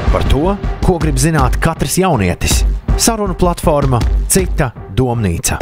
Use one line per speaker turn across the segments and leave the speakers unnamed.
Par to, ko grib zināt katrs jaunietis. Sarunu platforma Cita domnīca.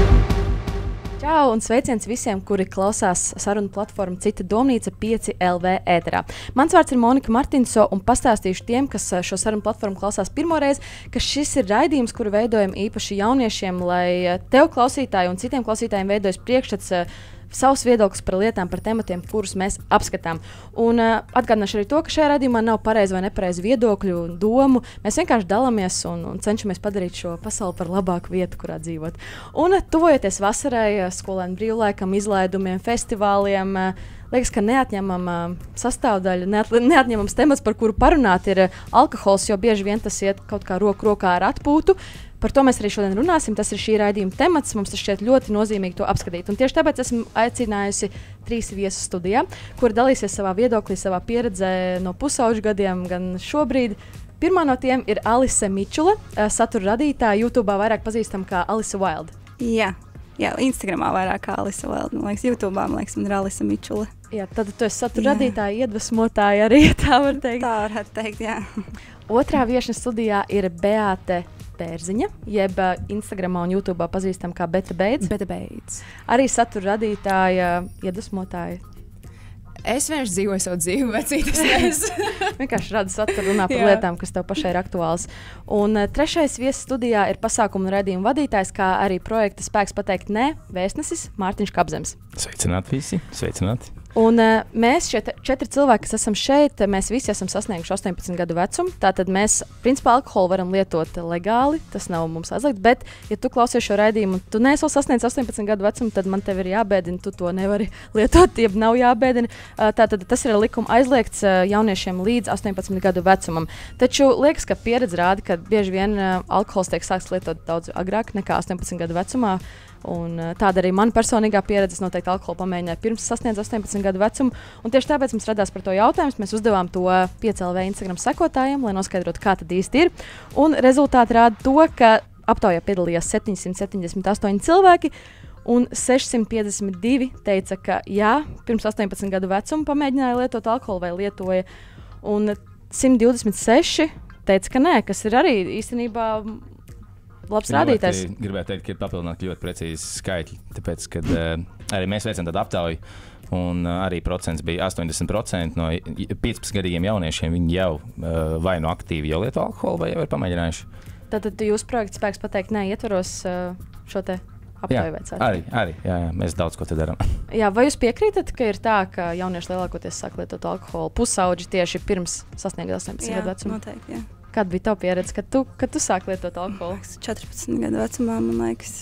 Čau un sveiciens visiem, kuri klausās sarunu platformu Cita domnīca 5 LV ēterā. Mans vārds ir Monika Martinso un pastāstīšu tiem, kas šo sarunu platformu klausās pirmoreiz, ka šis ir raidījums, kuru veidojam īpaši jauniešiem, lai tev klausītāji un citiem klausītājiem veidojas priekšstats savus viedokļus par lietām, par tematiem, kurus mēs apskatām. Un atgādināšu arī to, ka šajā raidījumā nav pareizi vai nepareizi viedokļu un domu. Mēs vienkārši dalāmies un cenšamies padarīt šo pasauli par labāku vietu, kurā dzīvot. Un tuvojoties vasarai, skolēnu brīvlaikam, izlaidumiem, festivāliem, liekas, ka neatņemama sastāvdaļa, neatņemams temats, par kuru parunāt, ir alkohols, jo bieži vien tas iet kaut kā roku rokā ar atpūtu. Par to mēs arī šodien runāsim. Tas ir šī raidījuma temats. Mums tas šķiet ļoti nozīmīgi to apskatīt. Un tieši tāpēc esmu aicinājusi 3 viesus studijā, kuri dalīsies savā viedoklī, savā pieredzē no pusauģu gadiem, gan šobrīd. Pirmā no tiem ir Alise Mičula, satura radītāja, YouTube vairāk pazīstama kā Alise Wild.
Jā, Instagramā vairāk kā Alise Wild. Man liekas, YouTube man ir Alise Mičula.
Jā, tad tu esi satura radītāja, iedvesmotāja arī, tā var teikt.
Tā varētu teikt, jā.
Otrā viešņa studijā ir Beāte Bērziņa, jeb Instagramā un YouTube pazīstama kā Beta Beidz. Arī satura radītāja, iedvesmotāja.
Es vienkārši dzīvoju savu dzīvi, bet citas nezinu.
Vienkārši rada saturu, runā par lietām, kas tev pašai ir aktuāls. Un trešais viesis studijā ir pasākumu un raidījumu vadītājs, kā arī projekta Spēks pateikt nē vēstnesis Mārtiņš Kapzems.
Sveicināti visi, sveicināti.
Un mēs šie 4 cilvēki, kas esam šeit, mēs visi esam sasnieguši 18 gadu vecumu. Tātad mēs, principā, alkoholu varam lietot legāli, tas nav mums aizliegts. Bet, ja tu klausies šo raidījumu, tu neesi vēl sasniedzis 18 gadu vecumu, tad man tev ir jābēdina, tu to nevari lietot, jeb nav jābēdina. Tātad tas ir likuma aizliegts jauniešiem līdz 18 gadu vecumam. Taču liekas, ka pieredze rāda, ka bieži vien alkohols tiek sākts lietot daudz agrāk nekā 18 gadu vecumā. Un tāda arī mana personīgā pieredze. Es noteikti alkoholu pamēģināju pirms sasniedzu 18 gadu vecumu. Un tieši tāpēc mums radās par to jautājums. Mēs uzdevām to 5LV Instagram sekotājiem, lai noskaidrotu, kā tad īsti ir. Un rezultāti rāda to, ka aptaujā piedalījās 778 cilvēki. Un 652 teica, ka jā, pirms 18 gadu vecuma pamēģināja lietot alkoholu vai lietoja. Un 126 teica, ka nē, kas ir arī īstenībā labs rādītājs.
Gribētu teikt, ka ir papildināti ļoti precīzi skaitļi, tāpēc, kad arī mēs veicam tādu aptauju, un arī procents bija 80% no 15-gadīgiem jauniešiem, viņi jau vai nu aktīvi jau lieto alkoholu, vai jau ir pamēģinājuši.
Tātad jūs projekts Spēks pateikt nē ietvaros šo te aptauju veicāt?
Arī, mēs daudz ko te darām.
Jā, vai jūs piekrītat, ka ir tā, ka jaunieši lielākoties sāk lietot alkoholu pusauģi tieši pirms sasniegt 18 gadu vecumu?
Jā, noteikti, jā.
Kāda bija tava pieredze, kad tu sāki lietot alkoholu?
14 gadu vecumā, man liekas.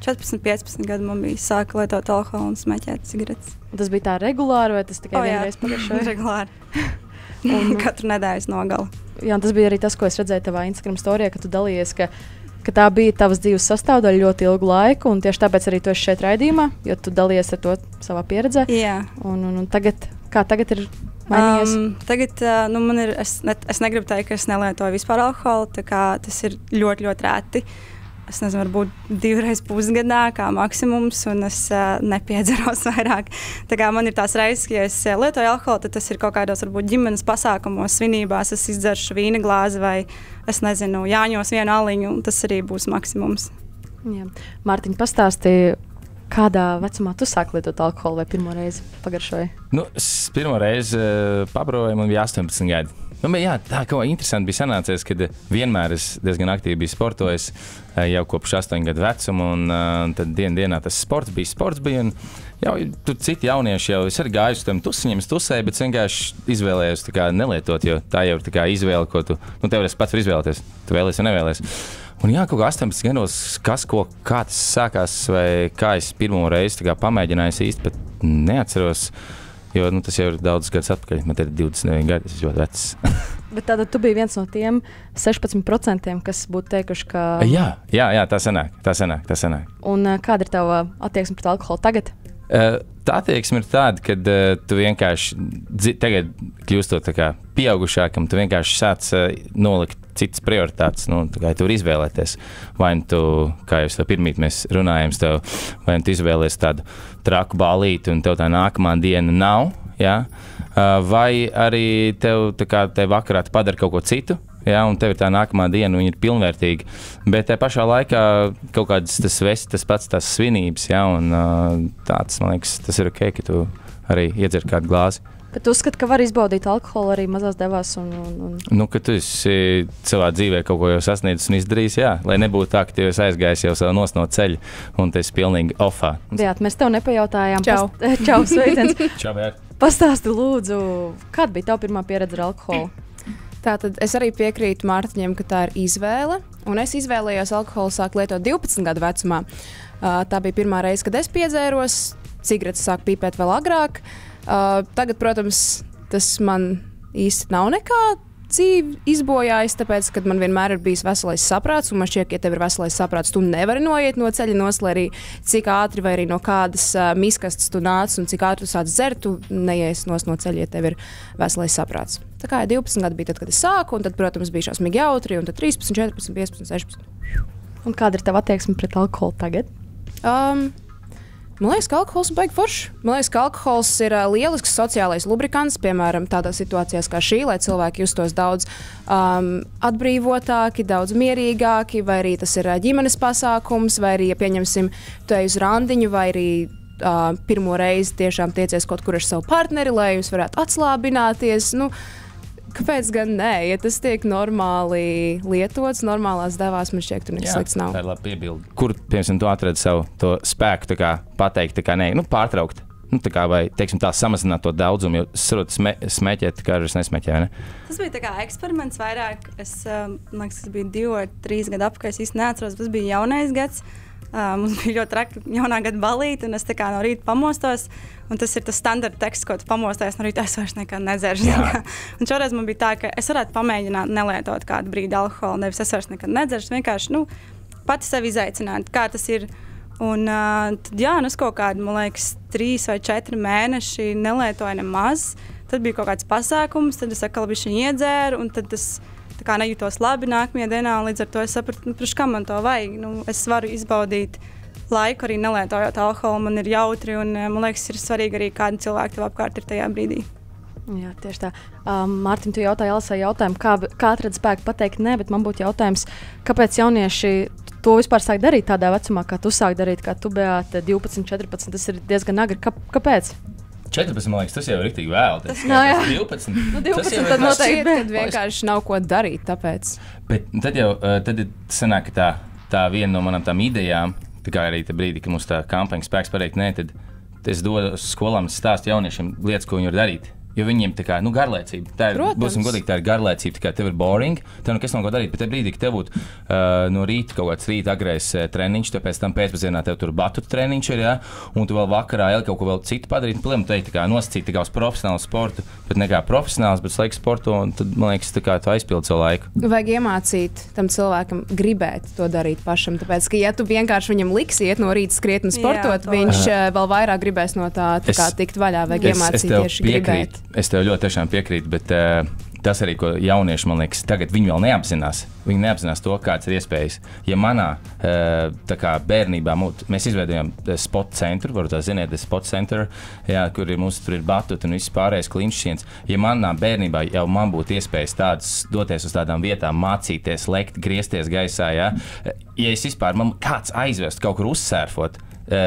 14-15 gadu man bija sāka lietot alkoholu un smēķēt cigaretes.
Tas bija tā regulāri, vai tas tikai vienreiz pagājušajā?
Regulāri. Un katru nedēļas nogali.
Jā, tas bija arī tas, ko es redzēju tavā Instagram storijā, ka tu dalījies, ka tā bija tavas dzīves sastāvdaļa ļoti ilgu laiku, un tieši tāpēc arī tu esi šeit raidījumā, jo tu dalījies ar to savā pieredzē.
Jā.
Un tagad ir mainījies?
Tagad man ir, es negribu teikt, ka es nelietoju vispār alkoholu, tā kā tas ir ļoti, ļoti reti. Es nezinu, varbūt 2 reizes pusgadā kā maksimums, un es nepiedzeros vairāk. Tā kā man ir tās reizes, ka ja es lietoju alkoholu, tad tas ir kaut kādos varbūt ģimenes pasākumos, svinībās, es izdzeršu vīna glāzi vai, es nezinu, jāņos vienu aliņu, un tas arī būs maksimums.
Jā. Mārtiņ, pastāstīja, kādā vecumā tu sāki lietot alkoholu vai pirmo reizi pagaršoji?
Es pirmo reizi pabaroju, man bija 18 gadi. Tā kā interesanti bija sanācies, kad vienmēr es diezgan aktīvi biju sportojis jau kopš 8 gadu vecuma, un tad dienā tas sports bija, un jau tur citi jaunieši jau, es arī gāju uz tiem tusiņiem, tusēju, bet vienkārši izvēlējos tā kā nelietot, jo tā jau ir tā kā izvēle, ko tu tev pats var izvēlēties, tu vēlies vai nevēlies. Un jā, kaut kā 18 gados, kā tas sākās, vai kā es pirmo reizi pamēģināju, es īsti pat neatceros, jo tas jau ir daudz gadus atpakaļ. Man ir 29 gadi, tas ir ļoti vecs.
Bet tātad tu biji viens no tiem 16%, kas būtu teikuši, ka...
Jā, tā sanāk.
Un kāda ir tava attieksme pret alkoholu tagad?
Tā attieksme ir tāda, ka tu vienkārši tagad kļūstot tā kā pieaugušākam, tu vienkārši sāc nolikt citas prioritātes. Tu vari izvēlēties. Vai tu, kā jau pirmīt mēs runājam, vai tu izvēlies tādu traku bālīti un tev tā nākamā diena nav, ja? Vai arī tev vakarā padara kaut ko citu, jā, un tev ir tā nākamā diena, viņa ir pilnvērtīga. Bet tajā pašā laikā kaut kādas tas pats tās svinības, jā, un tāds, man liekas, tas ir ok, ka tu arī iedzer kādu glāzi.
Bet uzskati, ka var izbaudīt alkoholu arī mazās devās un...
Nu, ka tu esi savā dzīvē kaut ko jau sasniedzis un izdarījis, jā, lai nebūtu tā, ka tu esi aizgājis jau savu nos no ceļa un tu esi pilnīgi offā.
Jā, mēs tev nepajautājām.
Čau.
Čau, sveiciens.
Čau, Bēr.
Pastāsti lūdzu, kāda bija tava pirmā pieredze ar alkoholu?
Tātad es arī piekrītu Mārtiņam, ka tā ir izvēle. Un es izvēlējos alkoholu sākt lietot 12 gadu vecumā. Tā bija pirmā reize, kad es piedzēros. Cigaretes sāk pīpēt vēl agrāk. Tagad, protams, tas man īsti nav nekā dzīvi izbojājis, tāpēc, ka man vienmēr ir bijis veselais saprāts, un man šķiet, ka, ja tev ir veselais saprāts, tu nevari noiet no ceļa nost, lai arī cik ātri vai arī no kādas miskastes tu nāc un cik ātri tu sāc dzert, tu neies nost no ceļa, ja tev ir veselais saprāts. Tā kā 12 gadi bija tad, kad es sāku, un tad, protams, bija šausmīgi jautri, un tad 13, 14, 15, 16.
Un kāda ir tava attieksme pret alkoholu tagad?
Man liekas, ka alkohols ir baigi foršs. Man liekas, ka alkohols ir lielisks sociālais lubrikants, piemēram, tādās situācijās kā šī, lai cilvēki justos daudz atbrīvotāki, daudz mierīgāki, vai arī tas ir ģimenes pasākums, vai arī, ja pieņemsim, tu ej uz randiņu, vai arī pirmo reizi tiešām tiecies kaut kur ar savu partneri, lai jūs varētu atslābināties. Nu, kāpēc gan nē? Ja tas tiek normāli lietots, normālās devās, man šķiet, tur nekas slikts nav.
Tā ir labi piebilde. Kur, piemēram, tu atradi savu to spēku, tā kā pateikt, tā kā nē, nu, pārtraukt, nu, tā kā vai, teiksim, tā samazināt to daudzumu, jo saprotu, smēķēt, kā arī es nesmēķēju, vai ne?
Tas bija tā kā eksperiments vairāk. Man liekas, tas bija 2 vai 3 gadu apkārt, es īsti neatceros, tas bija jaunais gads. Mums bija ļoti traki jaunā gada balīti, un es tā kā no rīta pamostos. Un tas ir tas standarta teksts, ko tu pamosties no rīta. Es vairs nekad nedzeršu. Un šoreiz man bija tā, ka es varētu pamēģināt nelietot kādu brīdi alkoholu. Nevis es vairs nekad nedzeršu, vienkārši pati sevi izaicināt, kā tas ir. Un tad, jā, es kaut kādu, man liekas, 3 vai 4 mēneši nelietoju nemaz. Tad bija kaut kāds pasākums, tad es atkal bišķiņu iedzēru, un tad tas tā kā nejūtos labi nākamajā dienā, un līdz ar to es sapratu, priekš kam man to vajag. Es varu izbaudīt laiku arī nelietojot alkoholu, man ir jautri, un man liekas, ir svarīgi arī kādi cilvēki tev apkārt ir tajā brīdī.
Jā, tieši tā. Mārtiņ, tu jautāji Elisai jautājumu, kā atrast spēku pateikt nē, bet man būtu jautājums, kāpēc jaunieši to vispār sāk darīt tādā vecumā, kā tu sāk darīt, kā tu, Beāte, 12, 14, tas ir diezgan agri. Kāpēc?
14, man liekas, tas jau ir rīktīgi vēl. Tas
ir
12.
Nu, 12
tad noteikti, kad vienkārši nav ko darīt, tāpēc.
Bet tad jau sanāk, ka tā viena no manām tām idejām, tā kā arī tā brīdī, kad mums tā kampaņa spēks pateikt nē, tad es dodu uz skolām, stāstu jauniešiem lietas, ko viņi var darīt. Jo viņiem tā kā garlaicība. Tā ir, būsim godīgi, tā ir garlaicība. Tā kā tev ir boring, tev nekas nav ko darīt. Bet tajā brīdī, kad tev būtu no rīta kaut kāds rīta agrais treniņš, tad pēc tam pēcpusdienā tev tur batutu treniņš ir, jā, un tu vēl vakarā kaut ko vēl citu padarīt. Plēm te tā kā nosacīt tā kā uz profesionālu sportu, bet ne kā profesionāls, bet laiks sportu, un tad, man liekas, tā kā tu aizpildi savu laiku.
Vajag iemācīt tam cilvēkam gribēt to darīt pašam. Tāpēc, ka ja tu vienkārši viņam liksi iet no rīta skriet un sportot, viņš vēl vairāk gribēs no tā kā tikt vaļā. Vajag iemācīt tieši gribēt.
Es tev ļoti tiešām piekrītu, bet tas arī, ko jaunieši, man liekas, tagad viņi vēl neapzinās. Viņi neapzinās to, kāds ir iespējas. Ja manā tā kā bērnībā mēs izveidojām sport centru, varbūt tā ziniet, sport center, jā, kur tur ir batut un viss pārējais klinšķiens. Ja manā bērnībā jau man būtu iespējas tādas doties uz tādām vietām, mācīties, lekt, griezties gaisā, jā. Ja es vispār man kāds aizvest kaut kur uzsērfot,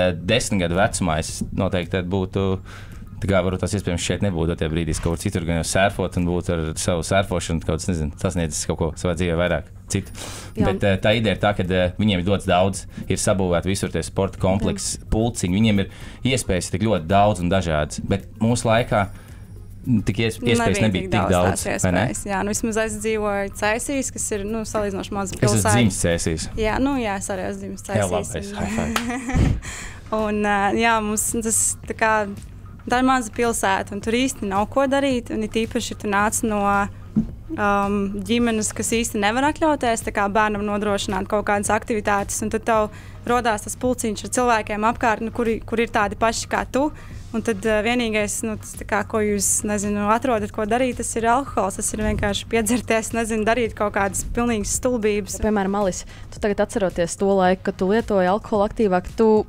10 gadu vecumā, es noteikti būtu. Tā kā varbūt tas iespējams šeit nebūtu tajā brīdī, kaut kur citur gan jau sērfot un būt ar savu sērfošanu, kaut kas, nezinu, sasniedzis kaut ko savā dzīvē vairāk citu. Jā. Bet tā ideja ir tā, ka viņiem ir dots daudz, ir sabūvēti visur tie sporta kompleksi, pulciņi, viņiem ir iespējas tik ļoti daudz un dažādas, bet mūsu laikā tik iespējas nebija tik daudz, vai ne?
Jā, vismaz es dzīvoju Cēsīs, kas ir, salīdzinoši maza pilsēta.
Es esmu dzimis Cēsīs.
Jā, es arī esmu dzimis Cēsīs.
Jā, labi, high five.
Un jā, mums tas tā kā tā ir maza pilsēta, un tur īsti nav ko darīt. Un it īpaši, ja tu nāc no ģimenes, kas īsti nevar atļauties bērnam nodrošināt kaut kādas aktivitātes, un tad tev rodās tas pulciņš ar cilvēkiem apkārt, kur ir tādi paši kā tu. Un tad vienīgais, ko jūs atrodat, ko darīt, tas ir alkohols. Tas ir vienkārši piedzerties, darīt kaut kādas pilnīgas stulbības.
Piemēram, Alis, tu tagad atceroties to laiku, kad tu lietoji alkoholu aktīvāk.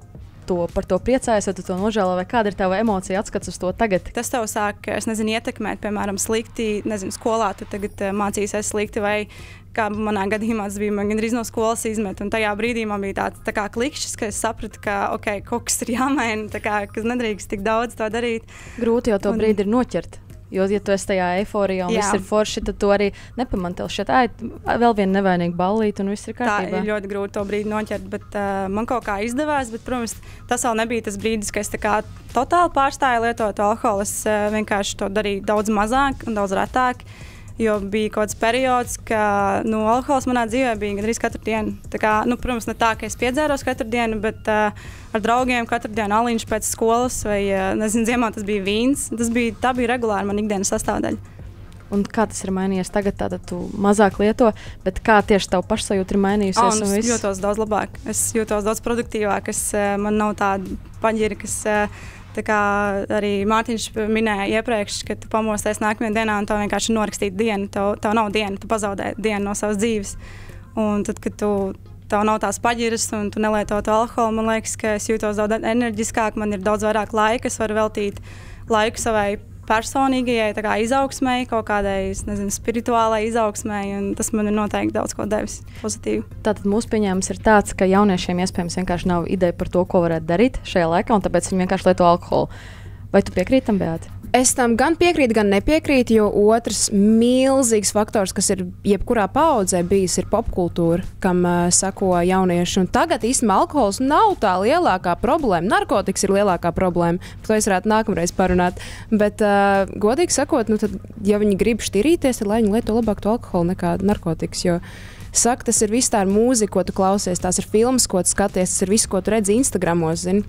par to priecājies, vai tu to nožēlo, vai kāda ir tava emocija atskats uz to tagad?
Tas tev sāk, es nezinu, ietekmēt, piemēram, slikti, nezinu, skolā tu tagad mācīsies slikti, vai kā manā gadījumā tas bija, man gandrīz no skolas izmet, un tajā brīdī man bija tāds tā kā klikšķis, ka es sapratu, ka, ok, kaut kas ir jāmaina, tā kā, ka nedrīkst tik daudz to darīt.
Grūti jau to brīdi ir noķert. Jo, ja tu esi tajā eiforijā un viss ir forši, tad tu arī nepamani tev šeit, vēl viena nevainīga ballīte un viss ir kārtībā.
Tā ir ļoti grūti to brīdi noķert, bet man kaut kā izdevās, bet, protams, tas vēl nebija tas brīdis, ka es tā kā totāli pārstāju lietot alkoholu. Es vienkārši to darīju daudz mazāk un daudz retāk, jo bija kaut kāds periods, ka alkohols manā dzīvē bija gandrīz katru dienu. Tā kā, protams, ne tā, ka es piedzēros katru dienu, bet ar draugiem katru dienu aliņš pēc skolas vai, nezinu, ziemā tas bija vīns. Tā bija regulāri man ikdienas sastāvdaļa.
Un kā tas ir mainījies tagad? Tātad tu mazāk lieto, bet kā tieši tavu pašsajūta ir mainījusies?
Es jūtos daudz labāk. Es jūtos daudz produktīvāk. Man nav tāda paģira, kas... Tā kā arī Mārtiņš minēja iepriekš, ka tu pamosties nākamajā dienā un tev vienkārši norakstīt dienu. Tev nav diena, tu pazaudē dienu no savas dzīves. Un tad, kad tev nav tās paģiras un tu nelieto to alkoholu, man liekas, ka es jūtos daudz enerģiskāk, man ir daudz vairāk laika, es varu veltīt laiku savai personīgajai izaugsmai, kaut kādai, nezinu, spirituālai izaugsmai, un tas man ir noteikti daudz ko devis pozitīvi.
Tātad mūsu pieņēmums ir tāds, ka jauniešiem iespējams vienkārši nav ideja par to, ko varētu darīt šajā laikā, un tāpēc viņi vienkārši lieto alkoholu. Vai tu piekrīti tam, Beāte?
Es tam gan piekrītu, gan nepiekrītu, jo otrs milzīgs faktors, kas ir jebkurā paaudzē bijis, ir popkultūra, kam sako jaunieši. Un tagad īstenībā alkohols nav tā lielākā problēma. Narkotikas ir lielākā problēma. Par to es varētu nākamreiz parunāt. Bet, godīgi sakot, tad, ja viņi grib šķirīties, tad lai viņi lieto labāk to alkoholu nekā narkotikas. Jo saka, tas ir viss tā ir mūzika, ko tu klausies, tās ir filmas, ko tu skaties, tas ir viss, ko tu redzi Instagramos, zini.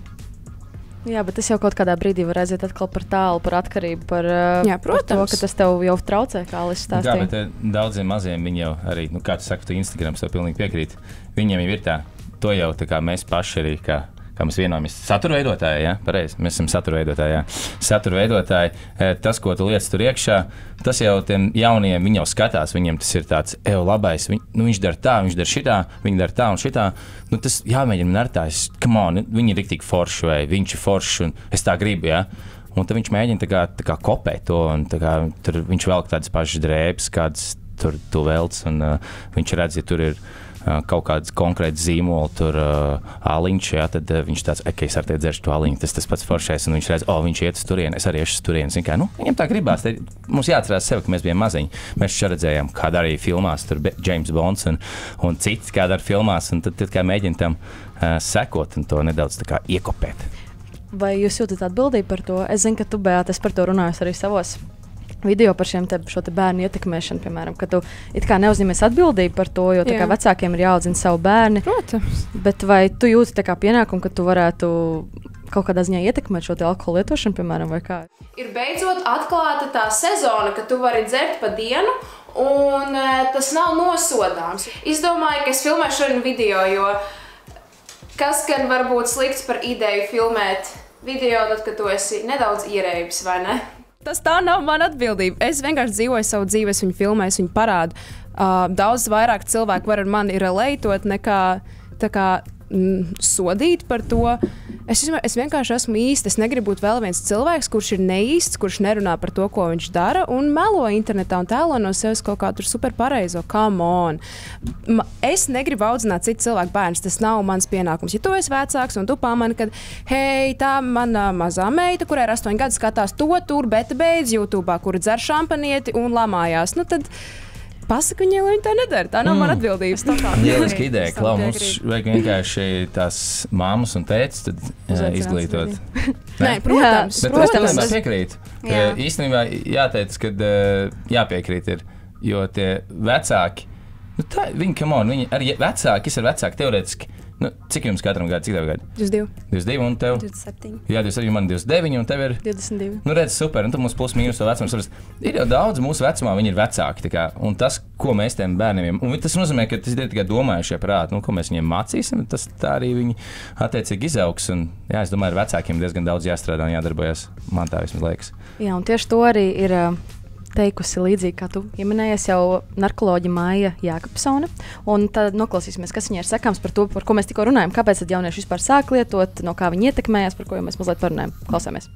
Jā, bet tas jau kaut kādā brīdī var aiziet atkal par tālu, par atkarību, par to, ka tas tev jau traucē, kā Alis stāstīja.
Jā, bet daudziem maziem viņi jau arī, kā tu saki, tu Instagrams jau pilnīgi piekrīt. Viņiem jau ir tā, to jau tā kā mēs paši arī, kā mēs vienojamies. Satura veidotāji, jā, pareizi. Mēs esam satura veidotāji, jā. Satura veidotāji, tas, ko tu liec tur iekšā, tas jau tiem jauniem, viņi jau skatās, viņiem tas ir tāds, labais, viņš dara tā, viņš dara šitā, viņi dara tā un šitā. Tas jāmēģina ar tā, viņi ir riktīgi forši vai viņš ir foršs un es tā gribu, jā. Un tad viņš mēģina tā kā kopēt to un tur viņš velk tādas pašas drēbes, kādas tur tu velc un viņš redz, ja tur ir kaut kāds konkrēts zīmols, tur aliņš, jā, tad viņš tāds, es ar te dzeršu to aliņu, tas pats foršais, un viņš redz, viņš iet uz turieni, es arī ešu uz turieni. Viņam tā gribās, mums jāatcerās sevi, ka mēs bijām maziņi. Mēs šeit redzējām, kāda arī filmās, tur James Bonds un citi, kāda arī filmās, un tad kā mēģina tam sekot un to nedaudz tā kā iekopēt.
Vai jūs jūtat atbildību par to? Es zinu, ka tu, Beāte, par to runājusi arī savos video par šo bērnu ietekmēšanu, piemēram, ka tu it kā neuzņemies atbildību par to, jo tā kā vecākiem ir jāaudzina savu bērni.
Protams.
Bet vai tu jūti tā kā pienākumu, ka tu varētu kaut kādā ziņā ietekmēt šo alkohola lietošanu, piemēram, vai kā?
Ir beidzot atklāta tā sezona, ka tu vari dzert pa dienu, un tas nav nosodāms. Izdomāju, ka es filmēšu šodien video, jo kas gan var būt slikts par ideju filmēt video, tad, kad tu esi nedaudz ierēbis, vai ne? Tas tā nav mana atbildība. Es vienkārši dzīvoju savu dzīvi, es viņu filmēju, es viņu parādu. Daudz vairāk cilvēku var ar mani relētot nekā sodīt par to. Es vienkārši esmu īsts. Es negribu būt vēl viens cilvēks, kurš ir neīsts, kurš nerunā par to, ko viņš dara, un melo internetā un tēlo no sevis kaut kā tur super pareizo. Come on! Es negribu audzināt citu cilvēku bērnus. Tas nav mans pienākums. Ja tu esi vecāks un tu pamani, ka, hei, tā mana mazā meita, kurai ir 8 gadi, skatās to tur, bet beidz YouTube, kura dzer šampanieti un lamājās, tad pasaka viņai, lai viņa tā nedara. Tā nav mana atbildība.
Lieliska ideja, Klau. Mums vajag vienkārši tās māmas un tētis izglītot.
Nē, protams.
Bet es pilnībā piekrītu. Īstenībā jāteic, ka jāpiekrīt ir, jo tie vecāki, viņi arī vecāki, es ar vecāki teorētiski. Cik jums katram gadu? Cik tev gadu?
22.
22 un tev?
27.
Jā, 27, man 29 un tev ir?
22.
Redz, super, un tad mums plus mīnus to vecumu. Ir jau daudz mūsu vecumā, viņi ir vecāki. Un tas, ko mēs tiem bērniem, un tas nozīmē, ka tas ir tikai domājušie prāti, ko mēs viņiem mācīsim, tas tā arī viņi attiecīgi izaugs. Un, jā, es domāju, ar vecākiem diezgan daudz jāstrādā un jādarbojas. Man tā vismaz liekas.
Jā, un tieši to arī ir teikusi līdzīgi, kā tu pieminējies, jau narkoloģa Maija Jākapsone. Un tad noklausīsimies, kas viņai ir sakāms par to, par ko mēs tikko runājam. Kāpēc tad jaunieši vispār sāk lietot, no kā viņi ietekmējās, par ko jau mēs mazliet parunājam. Klausāmies.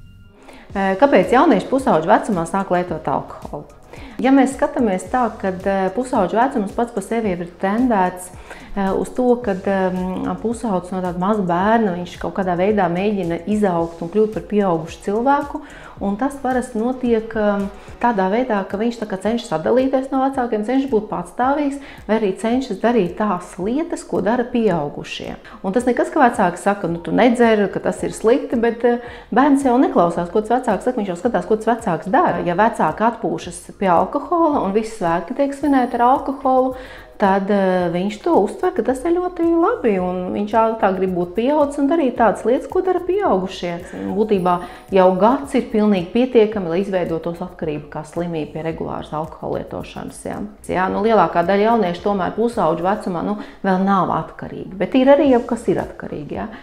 Kāpēc jaunieši pusauģu vecumā sāk lietot alkoholu? Ja mēs skatāmies tā, kad pusauģu vecums pats par sevi ir tendēts uz to, ka pusaudzis no tāda maza bērna, viņš kaut kādā veidā mēģina izaugt un kļūt par pieaugušu cilvēku, un tas parasti notiek tādā veidā, ka viņš tā kā cenšas atdalīties no vecākiem, cenšas būt patstāvīgs, vai arī cenšas darīt tās lietas, ko dara pieaugušie. Un tas nekas, ka vecāki saka, nu tu nedzer, ka tas ir slikti, bet bērns jau neklausās, ko tas vecāks saka, viņš jau skatās, ko tas vecāks dara. Ja vecāki atpūšas pie alkohola un visi svētki tiek svinēti ar alkoholu, tad viņš to uztver, ka tas ir ļoti labi, un viņš tā grib būt pieaudzis un darīt tādas lietas, ko dara pieaugušie. Būtībā jau gads ir pilnīgi pietiekami, lai izveidotos atkarību kā slimība pie regulāras alkohola lietošanas. Jā, lielākā daļa jauniešu tomēr pusauģu vecumā vēl nav atkarīgi, bet ir arī jau kas ir atkarīgi. Jā.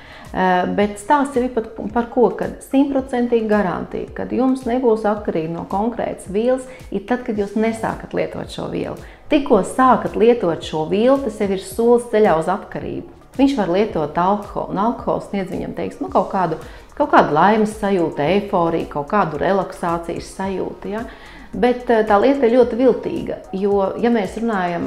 Bet stāsts ir par ko, kad 100% garantija, kad jums nebūs atkarīgi no konkrētas vielas, ir tad, kad jūs nesākat lietot šo vielu. Tikko sākat lietot šo vielu, tas jau ir solis ceļā uz atkarību. Viņš var lietot alkoholu, un alkohols sniedz viņam, teiksim, kaut kādu laimes sajūtu, eiforiju, kaut kādu relaksācijas sajūtu. Ja? Bet tā lieta ir ļoti viltīga, jo, ja mēs runājam,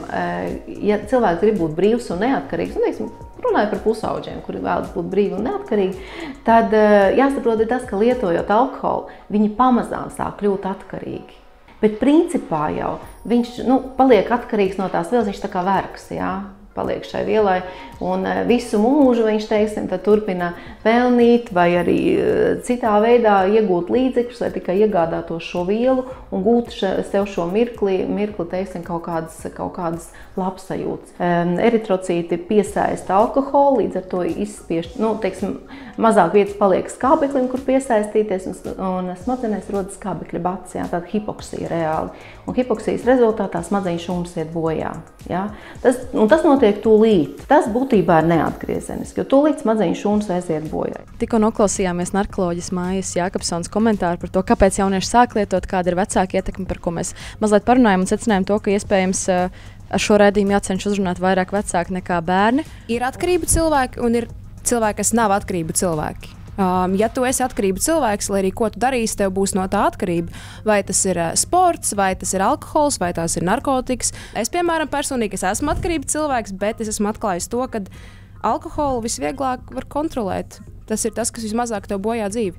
ja cilvēks grib būt brīvs un neatkarīgs, un, teiksim, runāju par pusauģiem, kuri vēlas būt brīvi un neatkarīgi, tad jāsaprot ir tas, ka lietojot alkoholu, viņi pamazām sāk kļūt atkarīgi. Bet principā jau viņš paliek atkarīgs no tās vielas, viņš tā kā vergs, jā, paliek šai vielai, un visu mūžu viņš, teiksim, tad turpina pelnīt vai arī citā veidā iegūt līdzekļus, lai tikai iegādātos šo vielu un gūt sev šo mirkli, teiksim, kaut kādas labsajūtas. Eritrocīti piesaista alkoholu, līdz ar to izspiež, teiksim, mazāk vietas paliek skābeklim, kur piesaistīties, un smadzenēs rodas skābekļa bats, jā, tāda hipoksija reāli. Un hipoksijas rezultātā smadzeņu šūnas iet bojā. Jā. Tas notiek tūlīt. Tas būtībā ir neatgriezeniski, jo tūlīt smadzeņu šūnas aiziet bojā.
Tikko noklausījāmies narkoloģijas Maijas Jākapsones komentāru par to, kāpēc jaunieši sāk lietot, kāda ir vecāka ietekme, par ko mēs mazliet parunājam un secinājam to, ka iespējams ar šo raidījumu jācenšas uzrunāt vairāk vecāki nekā bērni.
Ir atkarību cilvēki un ir cilvēki, kas nav atkarību cilvēki. Ja tu esi atkarību cilvēks, lai arī ko tu darīsi, tev būs no tā atkarība. Vai tas ir sports, vai tas ir alkohols, vai tās ir narkotikas. Es, piemēram, personīgi esmu atkarību cilvēks, bet es esmu atklājis to, ka alkoholu visvieglāk var kontrolēt. Tas ir tas, kas vismazāk tev bojā dzīvi.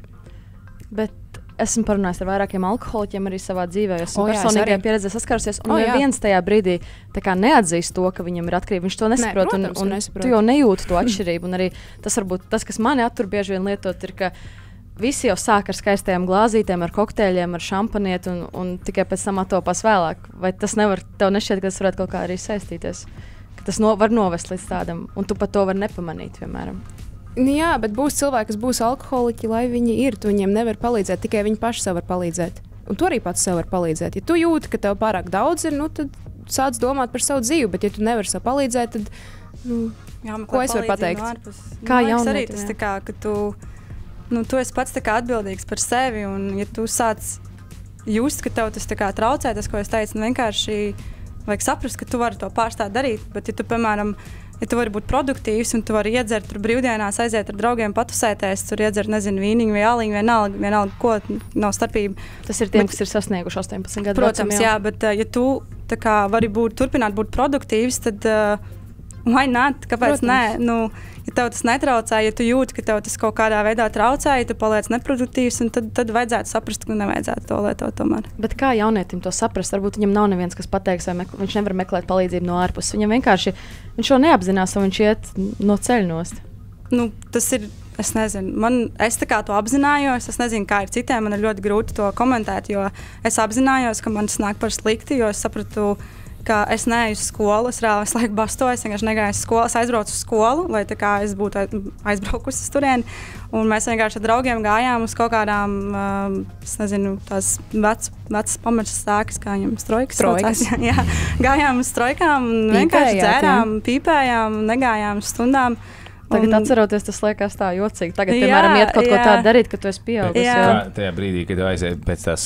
Bet esmu parunājis ar vairākiem alkoholiķiem arī savā dzīvē, jo esmu personīgajā pieredzē saskārusies, un neviens tajā brīdī neatzīst to, ka viņam ir atkarība. Viņš to nesaprot, un tu jau nejūti to atšķirību. Un arī tas, varbūt, tas, kas mani attur bieži vien lietot, ir, ka visi jau sāk ar skaistajām glāzītēm, ar kokteļiem, ar šampanieti, un tikai pēc tam attopās vēlāk. Vai tas tev nešķiet, ka tas varētu kaut kā arī saistīties? Ka tas var novest līdz tādam, un tu pat to vari nepamanīt, piemēram.
Jā, bet būs cilvēki, kas būs alkoholiķi, lai viņi ir. Tu viņiem nevar palīdzēt, tikai viņi paši sev var palīdzēt. Un tu arī pats sev var palīdzēt. Ja tu jūti, ka tev pārāk daudz ir, tad sāc domāt par savu dzīvi. Bet, ja tu nevari sev palīdzēt, tad ko es varu pateikt?
Kā jaunietim? Tas tā kā, ka tu esi pats atbildīgs par sevi. Un, ja tu sāc just, ka tev tas traucē, tas, ko es teicu, vienkārši vajag saprast, ka tu vari to pārstāt darīt. Bet, ja tu, piemēram, ja tu vari būt produktīvs un tu vari iedzert tur brīvdienās, aiziet ar draugiem, patusēties, tur iedzert, vīniņu vai āliņu, vienalga, ko, nav starpība.
Tas ir tiem, kas ir sasnieguši 18 gadu
Protams, jā, bet ja tu vari turpināt būt produktīvs, tad why not? Kāpēc
Protams.
Nē? Ja tev tas netraucē, ja tu jūti, ka tev tas kaut kādā veidā traucē, ja tu paliec neproduktīvs, tad vajadzētu saprast, ka nevajadzētu to lietot tomēr.
Bet kā jaunietim to saprast? Varbūt viņam nav neviens, kas pateiks, vai viņš nevar meklēt palīdzību no ārpuses. Viņam vienkārši viņš to neapzinās, un viņš iet no ceļa nost.
Tas ir, es nezinu, es tā kā to apzinājos, es nezinu, kā ir citiem, man ir ļoti grūti to komentēt, jo es apzinājos, ka man tas nāk par slikti, jo es sapratu, ka es neeju uz skolu, es reāli visu laiku bastoju, es vienkārši negāju uz skolu, es aizbraucu uz skolu, lai tā kā es būtu aizbraukusi uz turieni, un mēs vienkārši ar draugiem gājām uz kaut kādām, es nezinu, tās vecas pamečas stākas, kā viņam strojkas. Jā, gājām uz strojkām un vienkārši dzērām, pīpējām, negājām uz stundām.
Tagad atceroties, tas liekas tā jocīgi. Tagad, piemēram, iet kaut ko tādu darīt, ka tu esi pieaugusi.
Tajā brīdī, kad tu aiziet pēc tās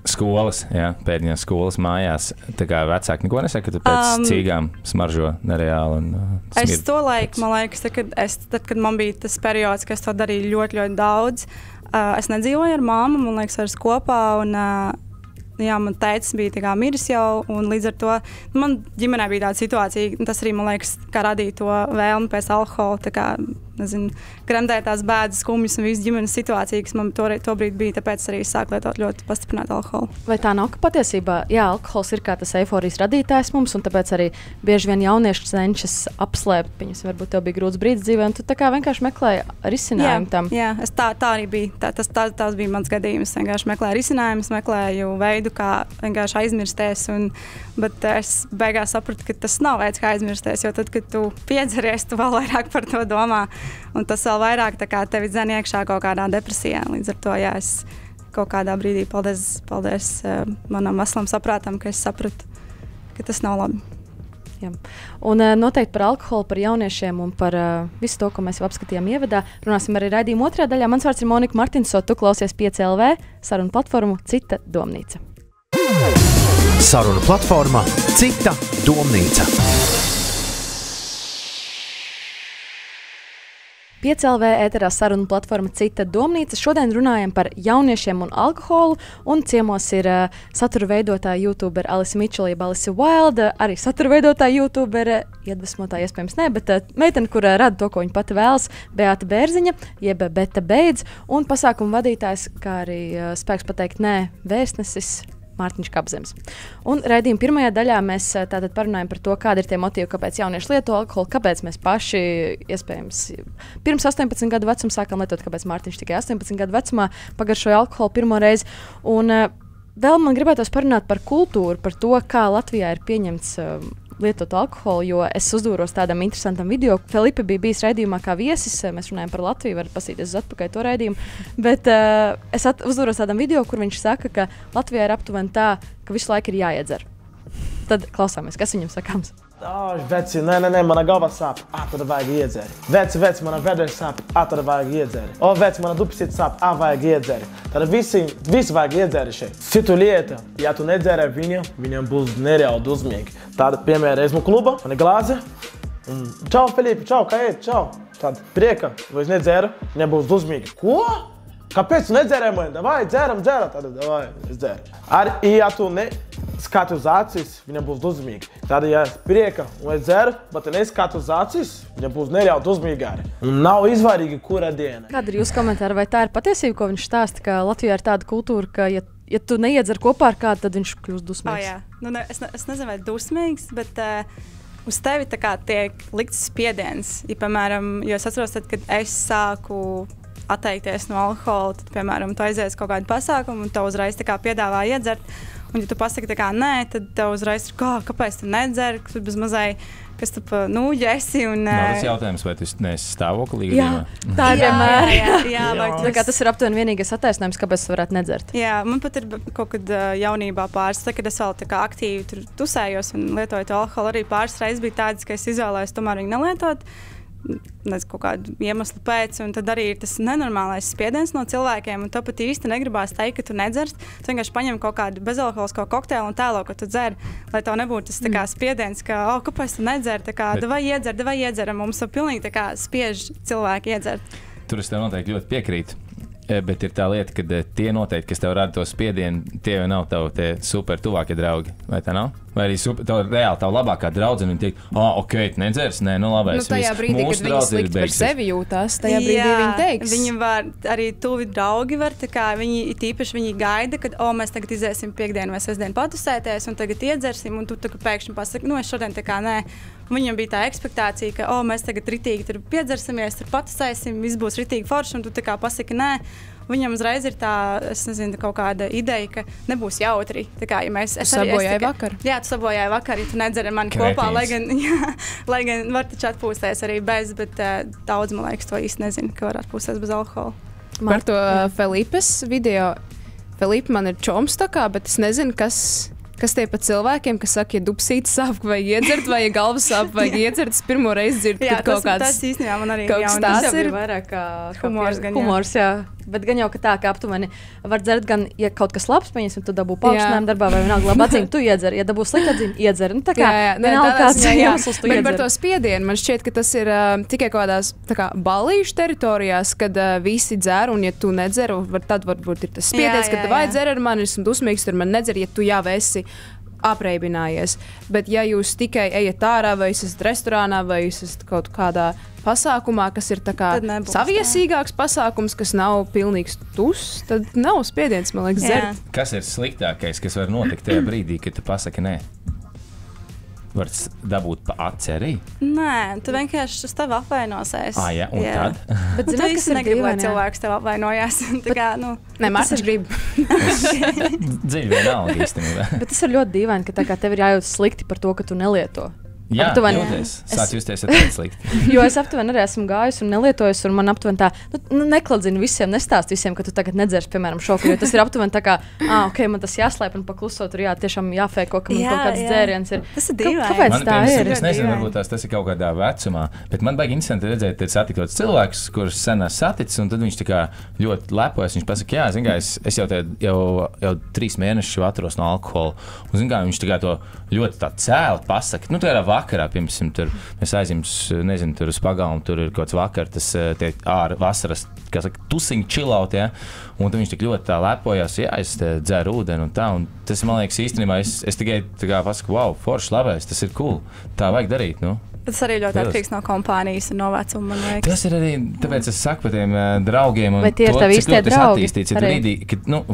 Skolas, pēdējās skolas mājās. Tā kā vecāki neko nesaka, ka tu pēc cīgām smaržo nereāli.
Es to laiku, man liekas, tad, kad man bija tas periods, ka es to darīju ļoti, ļoti daudz, es nedzīvoju ar māmu, man liekas, vairs kopā, un man tētis bija miris jau, un līdz ar to man ģimenē bija tāda situācija, tas arī, man liekas, kā radīja to vēlmi pēc alkohola, gremdēt tās bēdas, skumjas un visu ģimenes situāciju, kas man tobrīd bija, tāpēc arī sāku lietot ļoti pastiprinātu alkoholu.
Vai tā nav, ka patiesībā, alkohols ir kā tas eifórijas radītājs mums, un tāpēc arī bieži vien jaunieši cenšas apslēpt, viņas varbūt tev bija grūts brīdis dzīvē, un tu tā kā vienkārši meklēji risinājumu tam.
Jā, tā arī bija, tas bija mans gadījums, vienkārši meklēju risinājumus, meklēju veidu, kā vienkārši aizmirsties, bet es beigās sapratu, ka tas nav veids, kā aizmirsties, jo tad, kad tu piedzeries, tu vēl vairāk par to domā. Un tas vēl vairāk tevi dzen iekšā kaut kādā depresijā. Līdz ar to, es kaut kādā brīdī, paldies manam veslam saprātam, ka es sapratu, ka tas nav labi.
Jā. Un noteikti par alkoholu, par jauniešiem un par visu to, ko mēs jau apskatījām ievadā, runāsim arī raidījuma otrajā daļā. Mans vārds ir Monika Martinsone, tu klausies 5LV sarunu platformu Cita domnīca.
Sarunu platforma Cita domnīca.
5LV ēterā sarunu platforma Cita domnīca. Šodien runājam par jauniešiem un alkoholu, un ciemos ir satura veidotāja YouTuber Alise Mičela, jeb Alise Wilde, arī satura veidotāja YouTuber, iedvesmotāja iespējams ne, bet meitene, kur rada to, ko viņa pati vēlas, Beata Bērziņa, jeb Beta Beidz, un pasākumu vadītājs, kā arī spēks pateikt nē, vēstnesis Mārtiņš Kapzems. Un raidījuma pirmajā daļā mēs tātad parunājam par to, kādi ir tie motīvi, kāpēc jaunieši lieto alkoholu, kāpēc mēs paši, iespējams, pirms 18 gadu vecuma sākām lietot, kāpēc Mārtiņš tikai 18 gadu vecumā pagaršoja alkoholu pirmo reizi. Un vēl man gribētos parunāt par kultūru, par to, kā Latvijā ir pieņemts lietot alkoholu, jo es uzdūros tādam interesantam video. Felipe bija bijis raidījumā kā viesis, mēs runājam par Latviju, var pasīties uz atpakaļ to raidījumu, bet es uzdūros tādam video, kur viņš saka, ka Latvijā ir aptuveni tā, ka visu laiku ir jāiedzer. Tad klausāmies, kas viņam sakāms.
Veci, nē, mana galva sāp, tad vajag iedzēri. Veci, mana vēders sāp, tad vajag iedzēri. Veci, mana dupsīte sāp, vajag iedzēri. Tad visi vajag iedzēri šeit. Citu lieta, ja tu nedzēri viņam būs nereāli dusmīgi. Tāda, piemēram, esmu kluba, man ir glāze. Čau, Felipe, čau, kā iet, čau. Tad prieka, vai es nedzēru, viņam būs dusmīgi. Ko? Kāpēc tu nedzērēji mani? Davai, dzēram, tad davai, es dzēru. Arī, ja tu skati uz acis, viņam būs dusmīgi. Tad, ja es prieka un es dzeru, bet neskatu uz acis, viņam būs nereāli dusmīgi arī. Un nav izvairīgi, kura diena.
Kāda ir jūsu komentāri? Vai tā ir patiesība, ko viņš stāsta, ka Latvijā ir tāda kultūra, ka, ja tu neiedzer kopā ar kādu, tad viņš kļūst dusmīgs?
Jā. Es nezinu, vai dusmīgs, bet uz tevi tā kā tiek likts spiediens. Ja, piemēram, jo es atceros, tad, kad es sāku atteikties no alkohola, tad, piemēram, tu aizies kaut kādu pasākumu un tev uzreiz piedāvā iedzert. Un, ja tu pasaki nē, tad tev uzreiz ir, kāpēc tu nedzer, kas bez mazai, kas tu esi.
Tas jautājums, vai tu neesi stāvoklī?
Jā, tā ir vienmēr.
Jā.
Tas ir aptuveni vienīgais attaisnojums, kāpēc tu varētu nedzert.
Jā, man pat ir kaut kad jaunībā pāris, kad es vēl aktīvi tur tusējos un lietoju to alkoholu, arī pāris reizes bija tādas, ka es izvēlējos tomēr viņu nelietot. Kaut kādu iemeslu pēc, un tad arī ir tas nenormālais spiediens no cilvēkiem, un tāpat īsti negribās teikt, ka tu nedzerst. Tu vienkārši paņem kaut kādu bezalkoholisko kokteili un tēlo, ka tu dzer, lai tev nebūtu tas spiediens, ka, kāpēc tu nedzer, davai iedzer, mums pilnīgi spiež cilvēki iedzert.
Tur es tev noteikti ļoti piekrītu. Bet ir tā lieta, ka tie noteikti, kas tev rada to spiedienu, tie jau nav tavi super tuvākie draugi. Vai tā nav? Vai arī reāli tā labākā draudzene, viņi teikt, ok, tu nedzers, nē, labais.
Tajā brīdī, kad viņi slikti par sevi jūtās, tajā brīdī viņi teiks.
Viņi var, arī tuvi draugi var, viņi tīpaši viņi gaida, kad, mēs tagad iziesim piekdienu vai sestdienu patusēties, un tagad iedzersim, un tu pēkšņi pasaki, es šodien nē. Viņam bija tā ekspektācija, ka, mēs tagad ritīgi tur piedzersimies, tur patusēsim, viss būs ritīgi forši, un tu pasaki nē. Viņam uzreiz ir tā, es nezinu, kaut kāda ideja, ka nebūs jautri. Ja mēs
sabojāja vakar.
Jā, tu sabojāji vakar, ja tu nedzer ar mani kopā, lai gan var taču atpūsties arī bez, bet daudz, man liekas, to īsti nezinu, ka var atpūsties bez alkohola.
Par to Felipes video. Felipe man ir čoms tā kā, bet es nezinu, kas tie pa cilvēkiem, kas saka, ja dupsīte sāp vai iedzert, vai ja galva sāp vai iedzert, es pirmo reizi dzirdu, kad kaut kāds
tas īstenībā man arī
kaut kas tās ir
vairāk kā
humors.
Humors, jā. Bet gan jau tā, ka aptuveni var dzert gan, ja kaut kas labs, pieņemsim, tu dabū paaugstinājumu darbā, vai vienalga labu atzīmi, tu iedzer. Ja dabū sliktu atzīmi, iedzer. Nu, tā kā vienalga kāds iemesls tu iedzer.
Bet par to spiedienu man šķiet, ka tas ir tikai kaut kādās ballīšu teritorijās, kad visi dzer, un ja tu nedzer, tad varbūt ir tas spiediens, ka tu vai dzer ar mani, esmu dusmīgs, tur man nedzer, ja tu jau esi apreibinājies. Bet ja jūs tikai ejat ārā, vai jūs esat restorānā, vai jūs esat kaut kādā pasākumā, kas ir tā kā saviesīgāks pasākums, kas nav pilnīgs tus, tad nav spiediens, man liekas, dzert.
Kas ir sliktākais, kas var notikt tajā brīdī, kad tu pasaki nē? Var dabūt pa aci arī?
Nē, tu vienkārši uz tevi apvainosies.
Jā, un tad?
Bet
tu īsti negribi, lai cilvēks tev apvainojās.
Nē, Mārtiņš grib.
Dziļi vienalga īstenībā.
Bet tas ir ļoti dīvaini, ka tā kā tev ir jājūt slikti par to, ka tu nelieto.
Jā, jūties. Sāc justies ar tādu slikti.
Jo es aptuveni arī esmu gājis un nelietojas, un man aptuveni tā, nekladzinu visiem, nestāst visiem, ka tu tagad nedzers, piemēram, šoku, jo tas ir aptuveni tā kā, ok, man tas jāslēp un pakluso, tur tiešām jāfēko, ka man kaut kāds dzēriens ir.
Tas ir dīvaini.
Kāpēc tā ir?
Es nezinu, varbūt tas ir kaut kādā vecumā, bet man baigi interesanti redzēt, ir satikot cilvēkus, kurus sen esmu saticis, un tad viņš tā kā ļoti lepojas. Viņš pasaka, jā, zin kā, es jau 3 mēnešus atturos no alkohola, un zin kā, viņš tā kā to ļoti tā cēli pasaka. Nu, tā vakarā, piemēram, tur mēs aizjām, nezinu, tur uz pagalmu, tur ir kaut kāds vakar, tas tie ārā vasaras, kā saka, tusiņi chillaut, ja? Un tad viņš tik ļoti tā lepojās, jā, es dzeru ūdeni un tā, un tas, man liekas, īstenībā, es tikai tā kā pasaku, wow, forši labais, tas ir cool, tā vajag darīt, nu.
Tas arī ļoti atkarīgs no kompānijas un no vecuma, man liekas.
Tas ir arī, tāpēc es saku par tiem draugiem un
vai tie ir tavi īstie draugi?
Attīstīts, brīdī, kad, nu,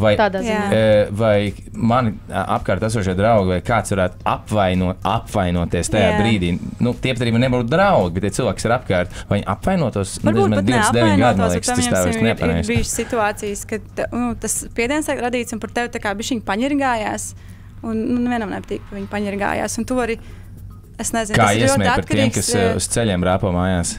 vai mani apkārt esošie draugi, vai kāds varētu apvainoties tajā brīdī. Nu, tie pat arī man nebūtu draugi, bet tie cilvēki, kas ir apkārt, vai viņi apvainotos,
varbūt
man 29 gadi, man liekas, tas tā vairs nepareizi.
Ir bijušas situācijas, kad tas spiediens tiek radīts un par tevi tā kā bišķiņ paņirgājās, un nevienam nepatīk, ka viņi paņirgājās, un tu vari. Es nezinu, kā iesmēja par tiem, kas uz ceļiem rāpo mājās?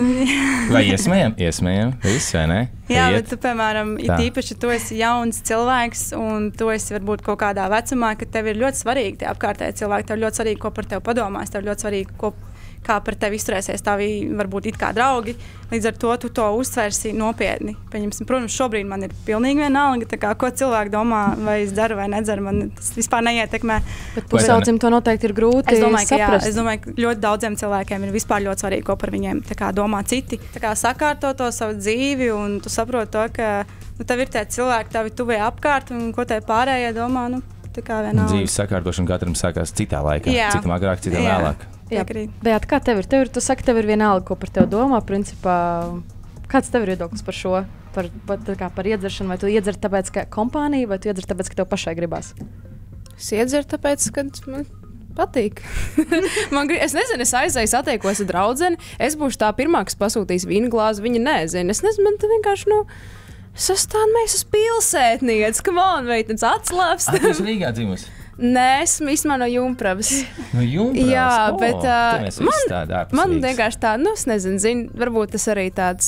Vai iesmējam? Iesmējam, viss, vai ne? Jā, bet tu, piemēram, īpaši tu esi jauns cilvēks, un tu esi varbūt kaut kādā vecumā, ka tev ir ļoti svarīgi tie apkārtējie cilvēki, tev ļoti svarīgi, ko par tevi padomās, tev ļoti svarīgi, kā par tevi izturēsies tavi, varbūt it kā draugi. Līdz ar to tu to uztversi nopietni. Protams, šobrīd man ir pilnīgi vienalga, kā, ko cilvēki domā, vai es dzeru vai nedzeru, man tas vispār neietekmē.
Bet pusaudzim to noteikti ir grūti saprast.
Es domāju, ka ļoti daudziem cilvēkiem ir vispār ļoti svarīgi, ko par viņiem domā citi. Sakārto to savu dzīvi, un tu saproti to, ka tev ir tie cilvēki, tavi tuvie apkārt, un ko te pārējie domā,
Dzīves sakārtošana katram sākās citā laikā, citam agrāk, citam vēlāk.
Jā, bet kā tev ir? Tu saki, tev ir vienalga, ko par tevi domā. Principā, kāds tev ir viedoklis par šo? Par iedzeršanu? Vai tu iedzer tāpēc, ka kompānija, vai tu iedzer tāpēc, ka tev pašai gribās?
Es iedzeru tāpēc, ka man patīk. Es nezinu, es aizēju satiekos ar draudzeni. Es būšu tā pirmā, kas pasūtīs vīnu glāzi. Viņa nezina. Es nezinu, man te vienkārši, sastāv mēs uz pilsētnieci. Come on, meitenes, atslāpst.
Tu esi Rīgā dzimusi?
Nē, esmu īstenībā no Jumpravas.
No Jumpravas?
Jā, bet man vienkārši tā, es nezinu, varbūt tas arī tāds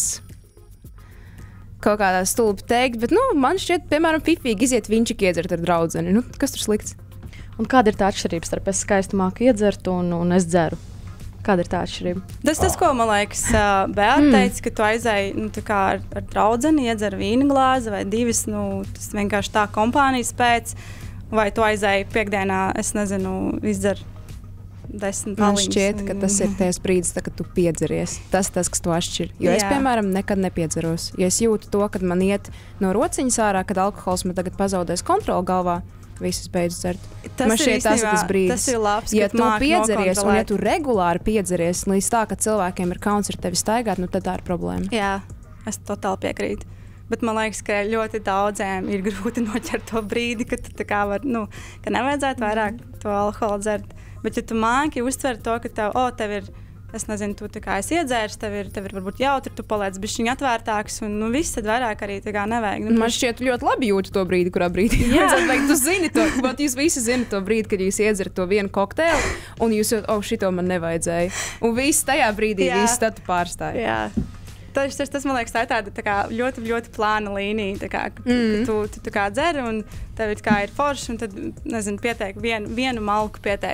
kaut kādā stulbi teikt, bet man šķiet, piemēram, fifīgi iziet viņčik iedzert ar draudzeni. Kas tur slikts?
Un kāda ir tā atšķirība starp es skaisti māku iedzert un es dzeru? Kāda ir tā atšķirība?
Tas, ko man liekas, Beata teica, ka tu aizēji ar draudzeni, iedzer vīna glāzi vai divas, tas vienkārši tā kompānijas pēc. Vai tu aizēji piekdienā, es nezinu, izdzer 10 paliņas.
Man šķiet, ka tas ir ties brīdis, kad tu piedzeries. Tas, kas to atšķir. Jo es, piemēram, nekad nepiedzeros. Ja es jūtu to, kad man iet no rociņas ārā, kad alkohols man tagad pazaudēs kontroli galvā, viss beidz dzert. Man šķiet, tas ir tas brīdis.
Tas ir labs,
ja tu piedzeries un ja tu regulāri piedzeries līdz tā, ka cilvēkiem ir kauns ar tevi staigāt, tad tā ir problēma.
Jā, es totāli piekrītu. Bet man liekas, ka ļoti daudziem ir grūti noķert to brīdi, kad tu ka nevajadzētu vairāk to alkoholu dzert. Bet, ja tu māki uztvert to, ka tev ir, es nezinu, tu esi iedzērs, tev ir varbūt jautri, tu paliec bišķiņ atvērtāks, un viss tad vairāk arī nevajag.
Man šķiet ļoti labi jūti to brīdi, kurā brīdī. Jā, tu zini to, bet jūs visi zinat to brīdi, kad jūs iedzerat to vienu kokteili, un jūs šito man nevajadzēja. Un viss tajā brīdī, viss tad pārstāja.
Jā. Tas, man liekas, tā ir tāda ļoti, ļoti plāna līnija, ka tu dzer un tev ir forši, un tad, nezinu, pieteik vienu malku, pieteik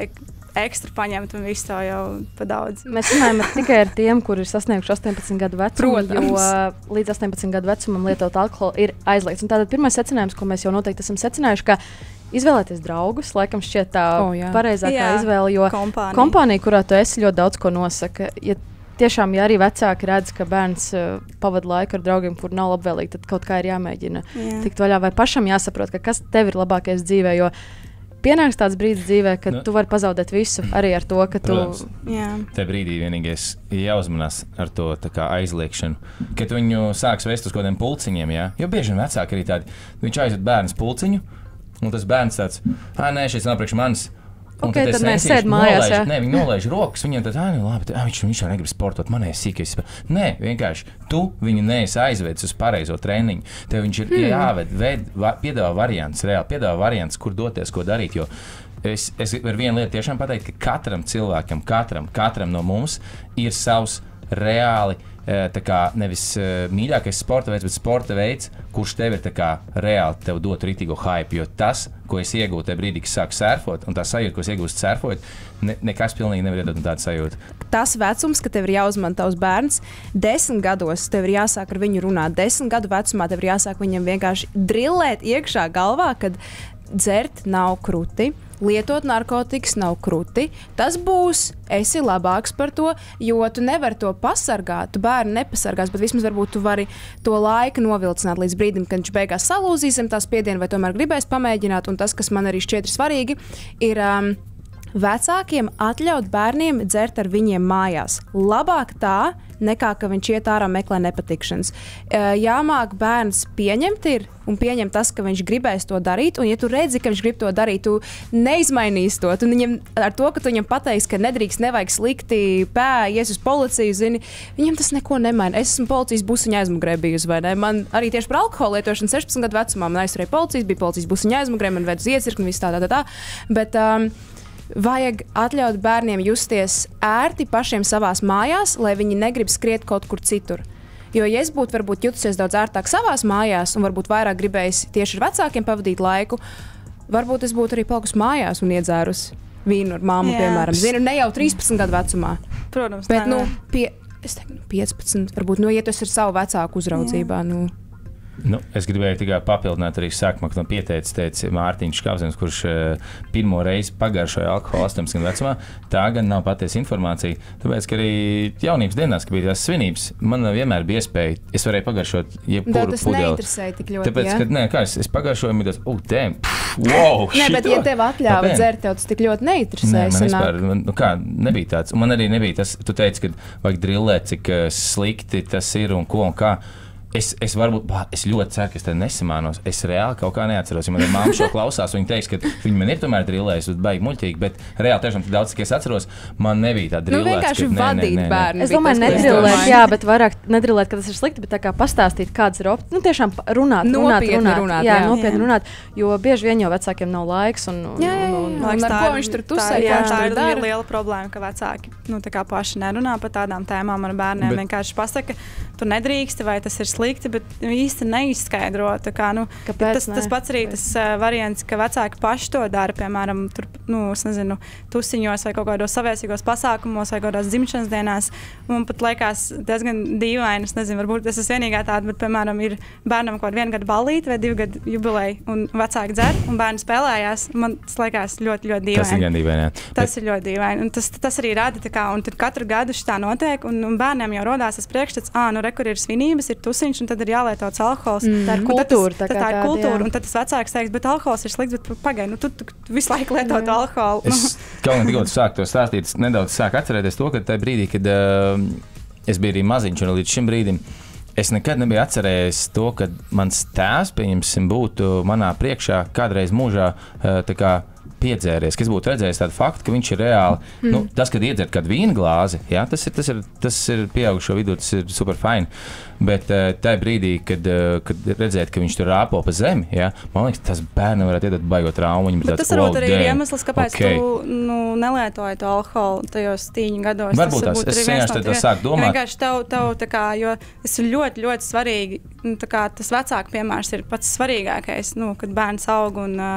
ekstra paņemt un visu to jau pa daudz.
Mēs runājam tikai ar tiem, kuri ir sasnieguši 18 gadu vecumu,
Protams.
jo līdz 18 gadu vecumam lietot alkoholu ir aizliegts. Un tātad pirmais secinājums, ko mēs jau noteikti esam secinājuši, ka izvēlēties draugus, laikam šķiet tā pareizākā izvēle, jo kompānija, kurā tu esi, ļoti daudz ko nosaka. Tiešām, ja arī vecāki redz, ka bērns pavada laiku ar draugiem, kur nav labvēlīgi, tad kaut kā ir jāmēģina tikt vaļā. Vai pašam jāsaprot, ka kas tev ir labākais dzīvē, jo pienāks tāds brīdis dzīvē, kad tu vari pazaudēt visu arī ar to, ka
Protams. Te brīdī vienīgais jāuzmanās ar to aizliekšanu, kad viņu sāks vest uz kaut kādiem pulciņiem, jo bieži vien vecāki arī tādi, viņš aizved bērns pulciņu, un tas bērns tāds, nē, šis nav priekš manis.
Okay, tad mēs sēdam mājās.
Viņi nolaiž rokas, viņam tad labi, viņš jau negrib sportot, manējais sīkais. Nē, vienkārši tu viņu neesi aizvedis uz pareizo treniņu. Tev viņš ir jāved, piedāvā variants, reāli piedāvā variants, kur doties, ko darīt. Jo es varu vienu lietu tiešām pateikt, ka katram cilvēkam, katram no mums ir savs reāli nevis mīļākais sporta veids, bet sporta veids, kurš tev ir reāli tev dot ritīgo hype. Jo tas, ko es iegūtu tajā brīdī, kad sāku surfot, un tā sajūta, ko es iegūstu surfot, nekas pilnīgi nevar iedot tādu sajūtu.
Tas vecums, ka tev ir jāuzman tavs bērns, 10 gados tev ir jāsāk ar viņu runāt. 10 gadu vecumā tev ir jāsāk viņam vienkārši drillēt iekšā galvā, kad dzert nav kruti. Lietot narkotikas nav kruti. Tas būs, esi labāks par to, jo tu nevari to pasargāt. Tu bērnu nepasargās, bet vismaz varbūt tu vari to laiku novilcināt līdz brīdim, kad viņš beigās salūzīs zem tā spiediena, vai tomēr gribēs pamēģināt. Un tas, kas man arī šķiet svarīgi, ir vecākiem atļaut bērniem dzert ar viņiem mājās. Labāk tā, nekā ka viņš iet ārā meklē nepatikšanas. Jāmāk bērns pieņemt un pieņemt tas, ka viņš gribēs to darīt, un ja tu redzi, ka viņš grib to darīt, tu neizmainīsi to. Tu viņam, ar to, ka tu viņam pateiksi, ka nedrīkst, nevajag slikti, ies uz policiju, zini, viņam tas neko nemaina. Es esmu policijas busiņa aizmugurē bijusi, vai ne? Man arī tieši par alkoholu lietošanu 16 gadu vecumā man aizturēja policijas, bija policijas busiņa aizmugurē, man ved uz iecirkni, viss tā. Bet vajag atļaut bērniem justies ērti pašiem savās mājās, lai viņi negrib skriet kaut kur citur. Jo, ja es būtu varbūt jutusies daudz ērtāk savās mājās un varbūt vairāk gribējis tieši ar vecākiem pavadīt laiku, varbūt es būtu arī palikusi mājās un iedzērus vīnu ar māmu, piemēram. Zinu, ne jau 13 gadu vecumā.
Protams,
bet, es teiktu, 15, varbūt, ja tas ir savu vecāku uzraudzībā,
Es gribēju tikai papildināt arī sākumā, ka man teica Mārtiņš Škavzens, kurš pirmo reizi pagaršoja alkoholu 18 vecumā. Tā gan nav patiesa informācija, tāpēc, ka arī jaunības dienās, kad bija tās svinības, man vienmēr bija iespēja, es varēju pagaršot jebkuru pudeli.
Tas neinteresēja tik ļoti,
tāpēc, es pagaršoju, un tas, wow!
Nē, bet ja tev atļāva dzert, tev tas tik ļoti neinteresēja.
Man vispār, nebija tāds. Un man arī nebija tas, tu teici, ka vajag drillēt, cik slikti tas ir un ko un kā. Es ļoti ceru, ka es te nesamānos. Es reāli kaut kā neatceros. Ja man ir māma šo klausās, viņa teiks, ka viņa man ir tomēr drillējusi, bet baigi muļķīgi. Bet reāli tiešām daudz, cik es atceros, man nebija tā drillēts.
Vienkārši vadīt bērnu.
Es domāju, nedrillēt, bet vairāk nedrillēt, ka tas ir slikti, bet tā kā pastāstīt, kādas ir opcijas. Tiešām runāt. Jā, nopietni runāt, jo bieži vien jau vecākiem nav laiks.
Ar ko viņš tur tusē?
Tā ir liela problēma, ka vecāki paši nerunā par tādām tēmām ar bērniem. Vienkārši pasaka, tu nedrīksti vai tas ir slikti, bet īsti neizskaidro. Tas pats arī tas variants, ka vecāki paši to dara, piemēram, tusiņos vai kaut kādos savēsīgos pasākumos vai kādās dzimšanas dienās. Man pat liekas diezgan dīvaini, es nezinu, varbūt es esmu vienīgā tāda, bet, piemēram, ir bērnam kaut kāda 1 gada ballīte vai 2 gadu jubileja, un vecāki dzer, un bērni spēlējās. Man tas liekas ļoti, ļoti dīvaini.
Tas ir gan dīvaini, jā.
Tas ir ļoti dīvaini. Un tas arī rada, un tad katru gadu šitā notiek, un bērniem jau rodās tas priekšstats, kur ir svinības, ir tusiņš, un tad ir jālietots alkohols.
Tā ir kultūra.
Tā ir kultūra, un tad tas vecāks teiks, bet alkohols ir slikts, bet pagaidi, tu visu laiku lieto alkoholu.
Es kaut kā tikko sāku to stāstīt, nedaudz sāku atcerēties to, ka tajā brīdī, kad es biju arī maziņš, un līdz šim brīdim es nekad nebiju atcerējies to, ka mans tēvs, pieņemsim, būtu manā priekšā kādreiz mūžā piedzēries, ka es būtu redzējis tādu faktu, ka viņš ir reāli, tas, kad iedzer kādu vīna glāzi, jā, tas ir pieaugušo vidū, tas ir super fine, bet tajā brīdī, kad redzēt, ka viņš tur rāpo pa zemi, jā, man liekas, tas bērnam varētu iedot baigot traumu.
Tas varbūt arī ir iemesls, kāpēc tu nelietoji to alkoholu tajos tīņu gados.
Varbūt es vienkārši tad sāku domāt.
Vienkārši tev jo tas ir ļoti, ļoti svarīgi, tas vecāku piemērs ir pats svarīgākais, kad bērns aug un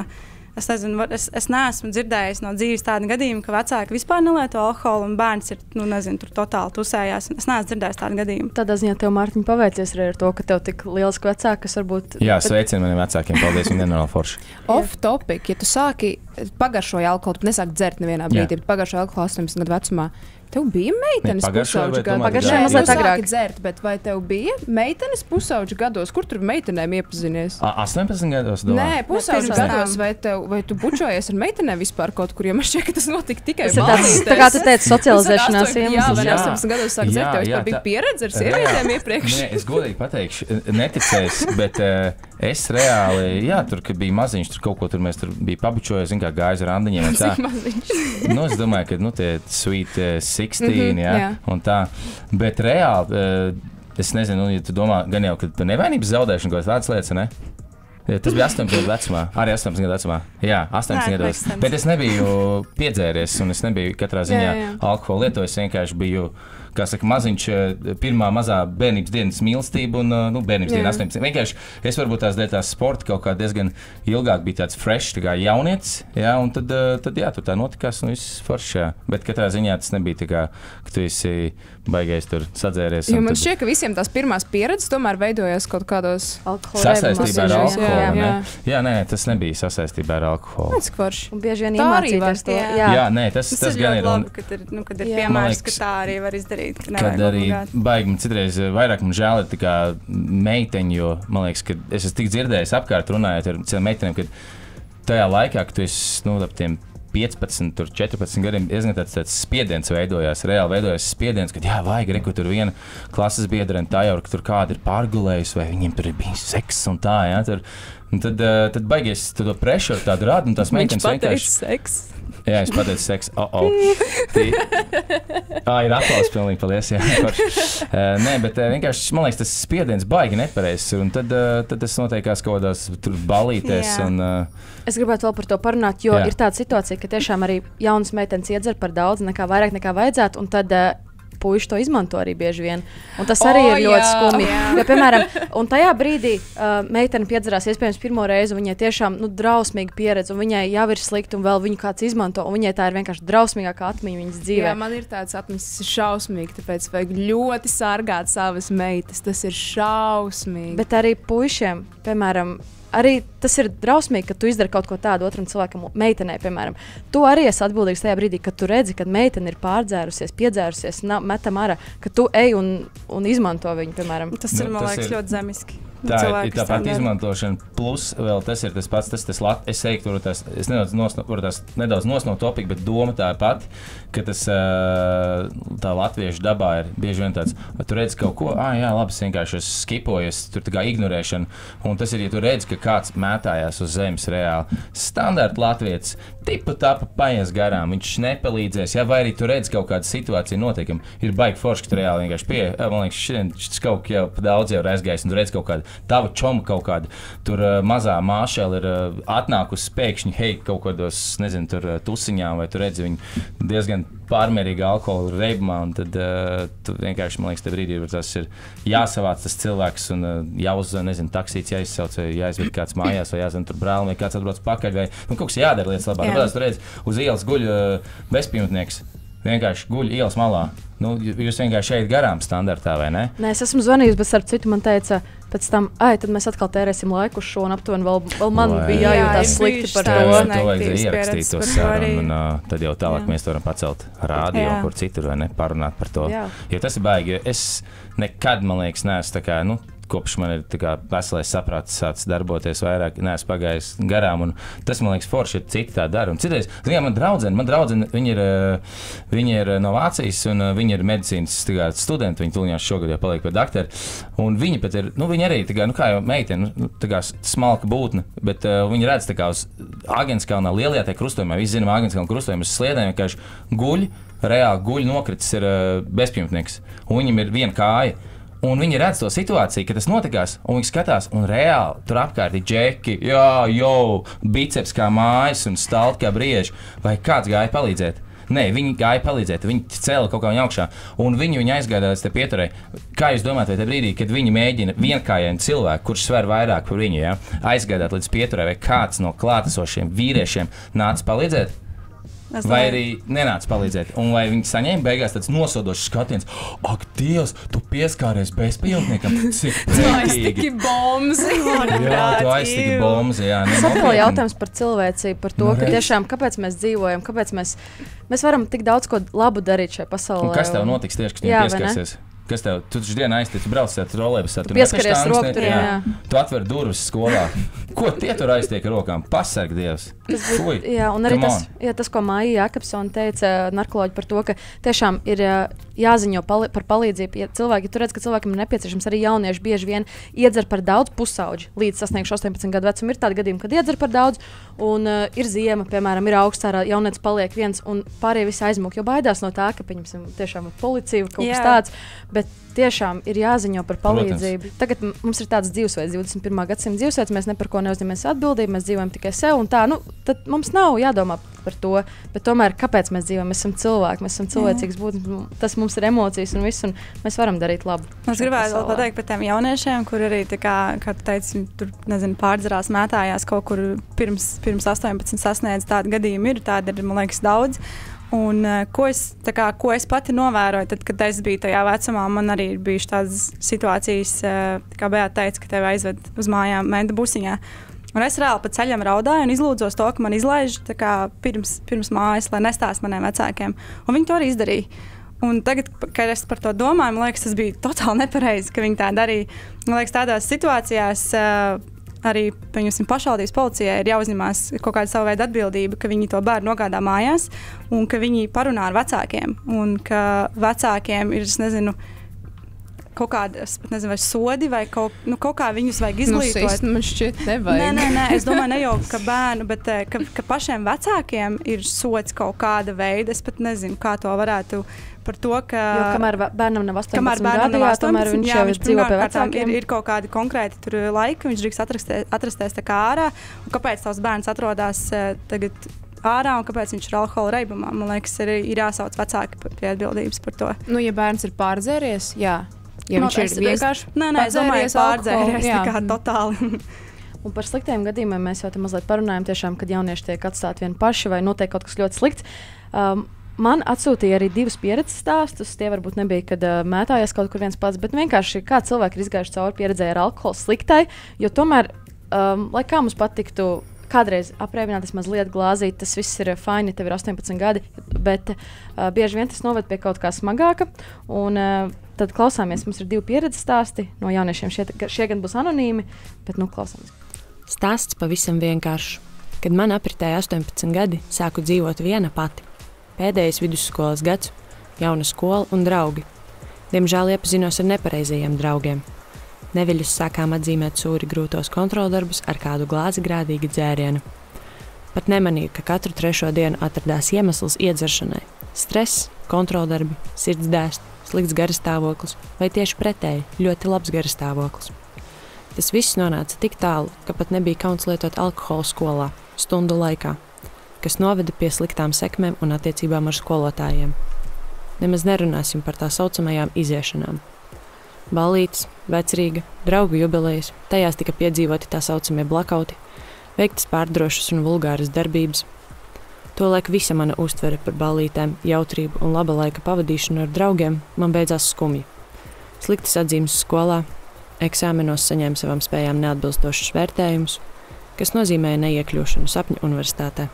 Es nezinu, es neesmu dzirdējis no dzīves tādu gadījumu, ka vecāki vispār nelieto alkoholu un bērns ir, tur totāli tusējās. Es neesmu dzirdējis tādu gadījumu.
Tādā ziņā tev, Mārtiņ, paveicies arī ar to, ka tev tik lieliski vecāki, kas varbūt...
Jā, sveicien maniem vecākiem, paldies, viņi nenormāli forši.
Off topic, ja tu sāki pagaršoju alkoholu, tu nesāki dzert nevienā brīdī, bet pagaršoju alkoholu 18 gadu vecumā. Tev bija meitenes pusauģu gados.
Pagājušajā mazliet agrāk
dzert, bet vai tev bija meitenes pusauģu gados? Kur tur meitenēm iepazinies?
18 gados? Domā?
Nē, pusauģu gados. Vai tu bučojies ar meitenēm vispār kaut kur? Jo man šķiet, ka tas notika tikai
maldītēs. Tā kā tu teici, socializēšanās
iemesls. Jā, 18 gados sāk dzert. Tev vispār bija pieredze ar sievietēm iepriekš?
Nē, es godīgi pateikšu, neticēs, bet es reāli, tur, kad bija maziņš, tur kaut ko tur mēs tur bija pabučojies, kā gājas ar randiņiem un tā. Es domāju, ka, tie sweet 16, un tā. Bet reāli, es nezinu, ja tu domā, gan jau, ka par nevainības zaudēšanu kaut tādas lietas, ne? Tas bija 18 gadu vecumā, arī 18 gadu vecumā. Jā, 18 gados. Bet es nebiju piedzēries, un es nebiju katrā ziņā alkoholu lietojis, vienkārši biju, kā saka, maziņš, pirmā mazā bērnības dienas mīlestība un bērnības diena 18. Vienkārši es varbūt tās sporta kaut kā diezgan ilgāk bija tāds fresh, tā kā jaunietis, un tad tur tā notikās un viss foršs, Bet katrā ziņā tas nebija tā kā, ka tu esi baigais tur sadzēries.
Jo man šķiet, ka visiem tās pirmās pieredzes tomēr veidojās kaut kādos
sasaistībā ar alkoholu. Jā, nē, tas nebija sasaistībā ar alkoholu.
Tas forši.
Un bieži vien iemācīties to.
Jā, nē, tas gan ir.
Labi, kad ir piemērs, ka tā arī var izdarīt.
Kad arī baigi, citreiz vairāk man žēl ir tā kā meiteņi, jo man liekas, ka es esmu tik dzirdējis apkārt runājot ar citām meitenēm, kad tajā laikā, kad tu esi, ap tiem 15, 14 gadiem, diezgan tāds spiediens veidojās, reāli veidojās spiediens, kad vajag reku tur viena klases biedrene, tā jau, ka tur kāda ir pārgulējusi, vai viņiem tur ir bijis seks un tā, tad baigies to pressure tādu rādu, un tās meitenes vienkārši...
seks.
Jā, es pateicu seks, ir aplausi pilnīgi, paldies, Nē, bet vienkārši, man liekas, tas spiediens baigi nepareizs, un tad tas noteikās kaut kādās tur balītēs, un...
Es gribētu vēl par to parunāt, jo ir tāda situācija, ka tiešām arī jaunas meitenes iedzer par daudz, vairāk nekā vajadzētu, un tad... puiši to izmanto arī bieži vien. Un tas arī ir ļoti skumji. Jo, piemēram, un tajā brīdī meitene piedzerās iespējams pirmo reizi, un viņai tiešām drausmīga pieredze, un viņai jau ir slikti, un vēl viņu kāds izmanto, un viņai tā ir vienkārši drausmīgākā atmiņa viņas dzīvē.
Jā, man ir tāds atmiņas, tas ir šausmīgi, tāpēc vajag ļoti sargāt savas meitas. Tas ir šausmīgi.
Bet arī puišiem, piemēram, arī tas ir drausmīgi, ka tu izdari kaut ko tādu otram cilvēkam, meitenei, piemēram. Tu arī esi atbildīgs tajā brīdī, kad tu redzi, kad meitene ir pārdzērusies, piedzērusies, metam ārā, ka tu ej un izmanto viņu, piemēram.
Tas ir, man liekas, ļoti zemiski.
Tā ir tāpat izmantošana, plus vēl tas ir tas pats, es teiktu, es nedaudz no topika, bet doma tā pati, ka tas tā latviešu dabā ir bieži vien tāds, tu redzi kaut ko, jā, labi, es vienkārši skipoju, tur tā kā ignorēšana, un tas ir, ja tu redzi, ka kāds mētājās uz zemes reāli. Standarta latvietis, tipa tapa paies garām, viņš nepalīdzēs, vai arī tu redzi kaut kādu situāciju notiekam, ir baigi forši, ka tu reāli vienkārši man liekas, šis kaut kā jau daudz jau ir aizgājis, un tu redzi kaut kādu tava čoma kaut kāda, tur mazā māšēla ir atnākusi pēkšņi, kaut kādos, nezinu, tur tusiņām, vai tu redzi viņu diezgan pārmērīgi alkohola reibumā, un tad tu vienkārši, man liekas, te brīdī tas ir jāsavāc tas cilvēks, un jāuzzvan, nezinu, taksīts jāizsauc, vai jāizved kāds mājās, vai jāzvan tur brālim, vai kāds atbrauc pakaļ, vai kaut kas jādara lietas labāk. Tāpēc tu redzi, uz ielas guļ bezpajumtnieks. Vienkārši guļ ielas malā. Jūs vienkārši ejat garām standartā, vai ne?
Nē, es esmu zvanījis, bet starp citu man teica, pēc tam, tad mēs atkal tērēsim laiku uz šo, un aptuveni vēl man bija jājūtās slikti par to.
To vajadzēja ierakstīt to sarunu, un tad jau tālāk mēs varam pacelt rādio, kur citur, vai ne, parunāt par to. Jo tas ir baigi, jo es nekad, man liekas, neesmu tā kā, kopš man ir veselais saprāts sācis darboties vairāk, neesmu pagājis garām, un tas, man liekas, forši, ja citi tā dara. Un citreiz, man draudzene, viņa ir no Vācijas, un viņa ir medicīnas studenti, viņa tuliņās šogad jau paliek par dakteru, un viņa pat ir, viņa arī, kā jau meitene, smalka būtne, bet viņa redz uz Āgenskalnā lielajā tajā krustojumā, visi zinām Āgenskalna krustojumā, uz sliedēm vienkārši reāli nokritis ir bezpajumtnieks, un viņam ir viena kāja. Un viņi redz to situāciju, ka tas notikās, un viņi skatās, un reāli tur apkārt ir džeki, biceps kā mājas un stalti kā brieži, vai kāds gāja palīdzēt. Nē, viņi gāja palīdzēt, viņi cēla kaut kā augšā, un viņi aizgāja līdz pieturē. Kā jūs domājat, vai tajā brīdī, kad viņi mēģina vienkājainu cilvēku, kurš sver vairāk par viņu, ja, aizgādāt līdz pieturē, vai kāds no klātesošiem vīriešiem nāca palīdzēt? Vai arī nenāca palīdzēt, un vai viņi saņēma beigās tāds nosodošs skatiens, ak, Dievs, tu pieskāries bezpajumtniekam, cik
aiztiki bombas.
Jā, tu aiztiki bombas, jā.
Tas atkal jautājums par cilvēcību, par to, ka tiešām, kāpēc mēs dzīvojam, kāpēc mēs varam tik daudz ko labu darīt šajā pasaulē.
Un kas tev notiks tieši, kad viņam pieskarsies? Kas tev, tu taču dienā aiztiec, tu brauc ar trolejbusā, tu
pieskaries roku tur, jā.
Tu atver durvis skolā. Ko tie tur aiztiek ar rokām? Pasarg Dievs.
Jā, un arī tas, ko Maija Jakobsone teica, narkoloģi, par to, ka tiešām ir jāziņo par palīdzību. Ja cilvēki, tu redz, ka cilvēkam ir nepieciešams, arī jaunieši bieži vien iedzer par daudz pusauģi, līdz sasniegšu 18 gadu vecumu. Ir tādi gadījumi, kad iedzer par daudz, un ir ziema, piemēram, ir augstārā, jaunietis paliek viens, un pārējie visi aizmūk, jo baidās no tā, ka, pieņemsim, tiešām policija kaut kas tāds, bet tiešām ir jāziņo par palīdzību. Protams. Tagad mums ir tāds dzīvesveids, 21. gadsimta dzīvesveids, mēs ne par ko neuzņemamies atbildību, mēs dzīvojam tikai sev, un tā, tad mums nav jādomā par to, bet tomēr, kāpēc mēs dzīvojam, mēs esam cilvēki, mēs esam cilvēcīgs būtnes, tas mums ir emocijas un viss, un mēs varam darīt labu.
Es gribētu vēl pateikt par tiem jauniešiem, kur arī, kā tu teici, tur, nezinu, pārdzerās, mētājās kaut kur pirms 18 sasniedz tādi gadījumi ir, tādi ir, man liekas, daudz. Un, ko es pati novēroju, tad, kad es biju tajā vecumā, man arī ir bijušas tādas situācijas, kā Beata teica, ka tevi aizved uz mājām mēnta busiņā. Un es reāli pa ceļam raudāju un izlūdzos to, ka man izlaiž pirms mājas, lai nestāst maniem vecākiem. Un viņi to arī izdarīja. Un tagad, kad es par to domāju, man liekas, tas bija totāli nepareizi, ka viņi tā darīja. Man liekas, tādās situācijās arī pašvaldības policijai ir jāuzņemās kaut kāda sava veida atbildība, ka viņi to bērnu nogādā mājās un ka viņi parunā ar vecākiem. Un ka vecākiem ir, es nezinu, kaut kāda, es pat nezinu, vai sodi vai kaut kā viņus vajag izglītot.
Man šķiet nevajag.
Nē, es domāju ne jau, ka bērnu, bet ka pašiem vecākiem ir sods kaut kāda veida. Es pat nezinu, kā to varētu par to, ka...
Jo kamēr bērnam nav 18 gadu, tomēr viņš jau dzīvo pie vecākiem.
Ir kaut kādi konkrēti laiki, viņš drīkst atrasties tā kā ārā. Un kāpēc tavs bērns atrodas tagad ārā un kāpēc viņš ir alkohola reibumā? Man liekas, ir jāsauc vecāki pie atbildības par to.
Nu, ja bērns ir pārdzēries, jā. Ja viņš ir vienkārši
es domāju, pārdzēries tā kā totāli.
Un par sliktiem gadījumiem mēs jau te mazliet parunājam, tiešām, kad jaunieši tiek atstāti vieni paši vai notiek kaut kas ļoti slikts. Man atsūtīja arī 2 pieredzes stāstus. Tie varbūt nebija, kad mētājās kaut kur viens pats, bet vienkārši kā cilvēki ir izgājuši cauri pieredzē ar alkoholu sliktai, jo tomēr, lai kā mums patiktu kādreiz aprēķināties mazliet glāzīt, tas viss ir fini, tev ir 18 gadi, bet bieži vien tas noved pie kaut kā smagāka. Un, tad klausāmies, mums ir 2 pieredzes stāsti no jauniešiem. Šie gan būs anonīmi, bet klausāmies.
Stāsts pavisam vienkāršs. Kad man apritēja 18 gadi, sāku dzīvot viena pati. Pēdējais vidusskolas gads, jauna skola un draugi. Diemžēl iepazinos ar nepareizajiem draugiem. Neviļus sākām atzīmēt sūri grūtos kontroldarbus ar kādu glāzi grādīga dzērienu. Pat nemanīju, ka katru 3. dienu atradās iemesls iedzeršanai. Stress, kontroldarbi, sirdsdēst, slikts garastāvoklis vai tieši pretēji ļoti labs garastāvoklis. Tas viss nonāca tik tālu, ka pat nebija kauns lietot alkoholu skolā, stundu laikā, kas noveda pie sliktām sekmēm un attiecībām ar skolotājiem. Nemaz nerunāsim par tā saucamajām iziešanām. Ballītes, vecrīga, draugu jubilejas, tajās tika piedzīvoti tā saucamie blakauti, veiktas pārdrošas un vulgāras darbības. Tolaik visa mana uztvere par ballītēm, jautrību un laba laika pavadīšanu ar draugiem man beidzās skumji. Sliktas atzīmes skolā, eksāmenos saņēmu savām spējām neatbilstošus vērtējumus, kas nozīmēja neiekļūšanu sapņu universitātē.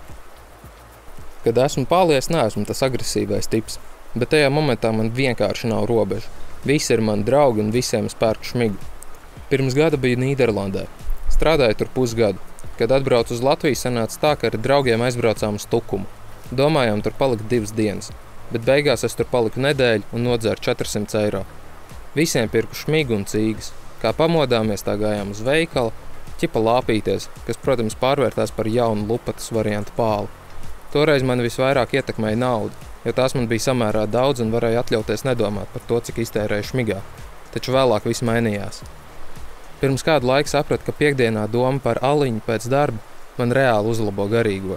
Kad esmu pālies, neesmu tas agresīvais tips, bet tajā momentā man vienkārši nav robežu. Visi ir mani draugi un visiem es pērku šmigu. Pirms gada biju Nīderlandē. Strādāju tur pusgadu. Kad atbraucu uz Latviju, sanāca tā, ka ar draugiem aizbraucām uz Tukumu. Domājām tur palikt 2 dienas, bet beigās es tur paliku nedēļu un nodzēru 400 eiro. Visiem pirku šmigu un cīgas. Kā pamodāmies, tā gājām uz veikalu, ķipa lāpīties, kas, protams, pārvērtās par jaunu lupatas variantu pāli. Toreiz man visvairāk ietekmēja naudu, jo tās man bija samērā daudz un varēja atļauties nedomāt par to, cik iztērēju šmigā. Taču vēlāk viss mainījās. Pirms kādu laiku sapratu, ka piekdienā doma par aliņu pēc darba man reāli uzlabo garīgo.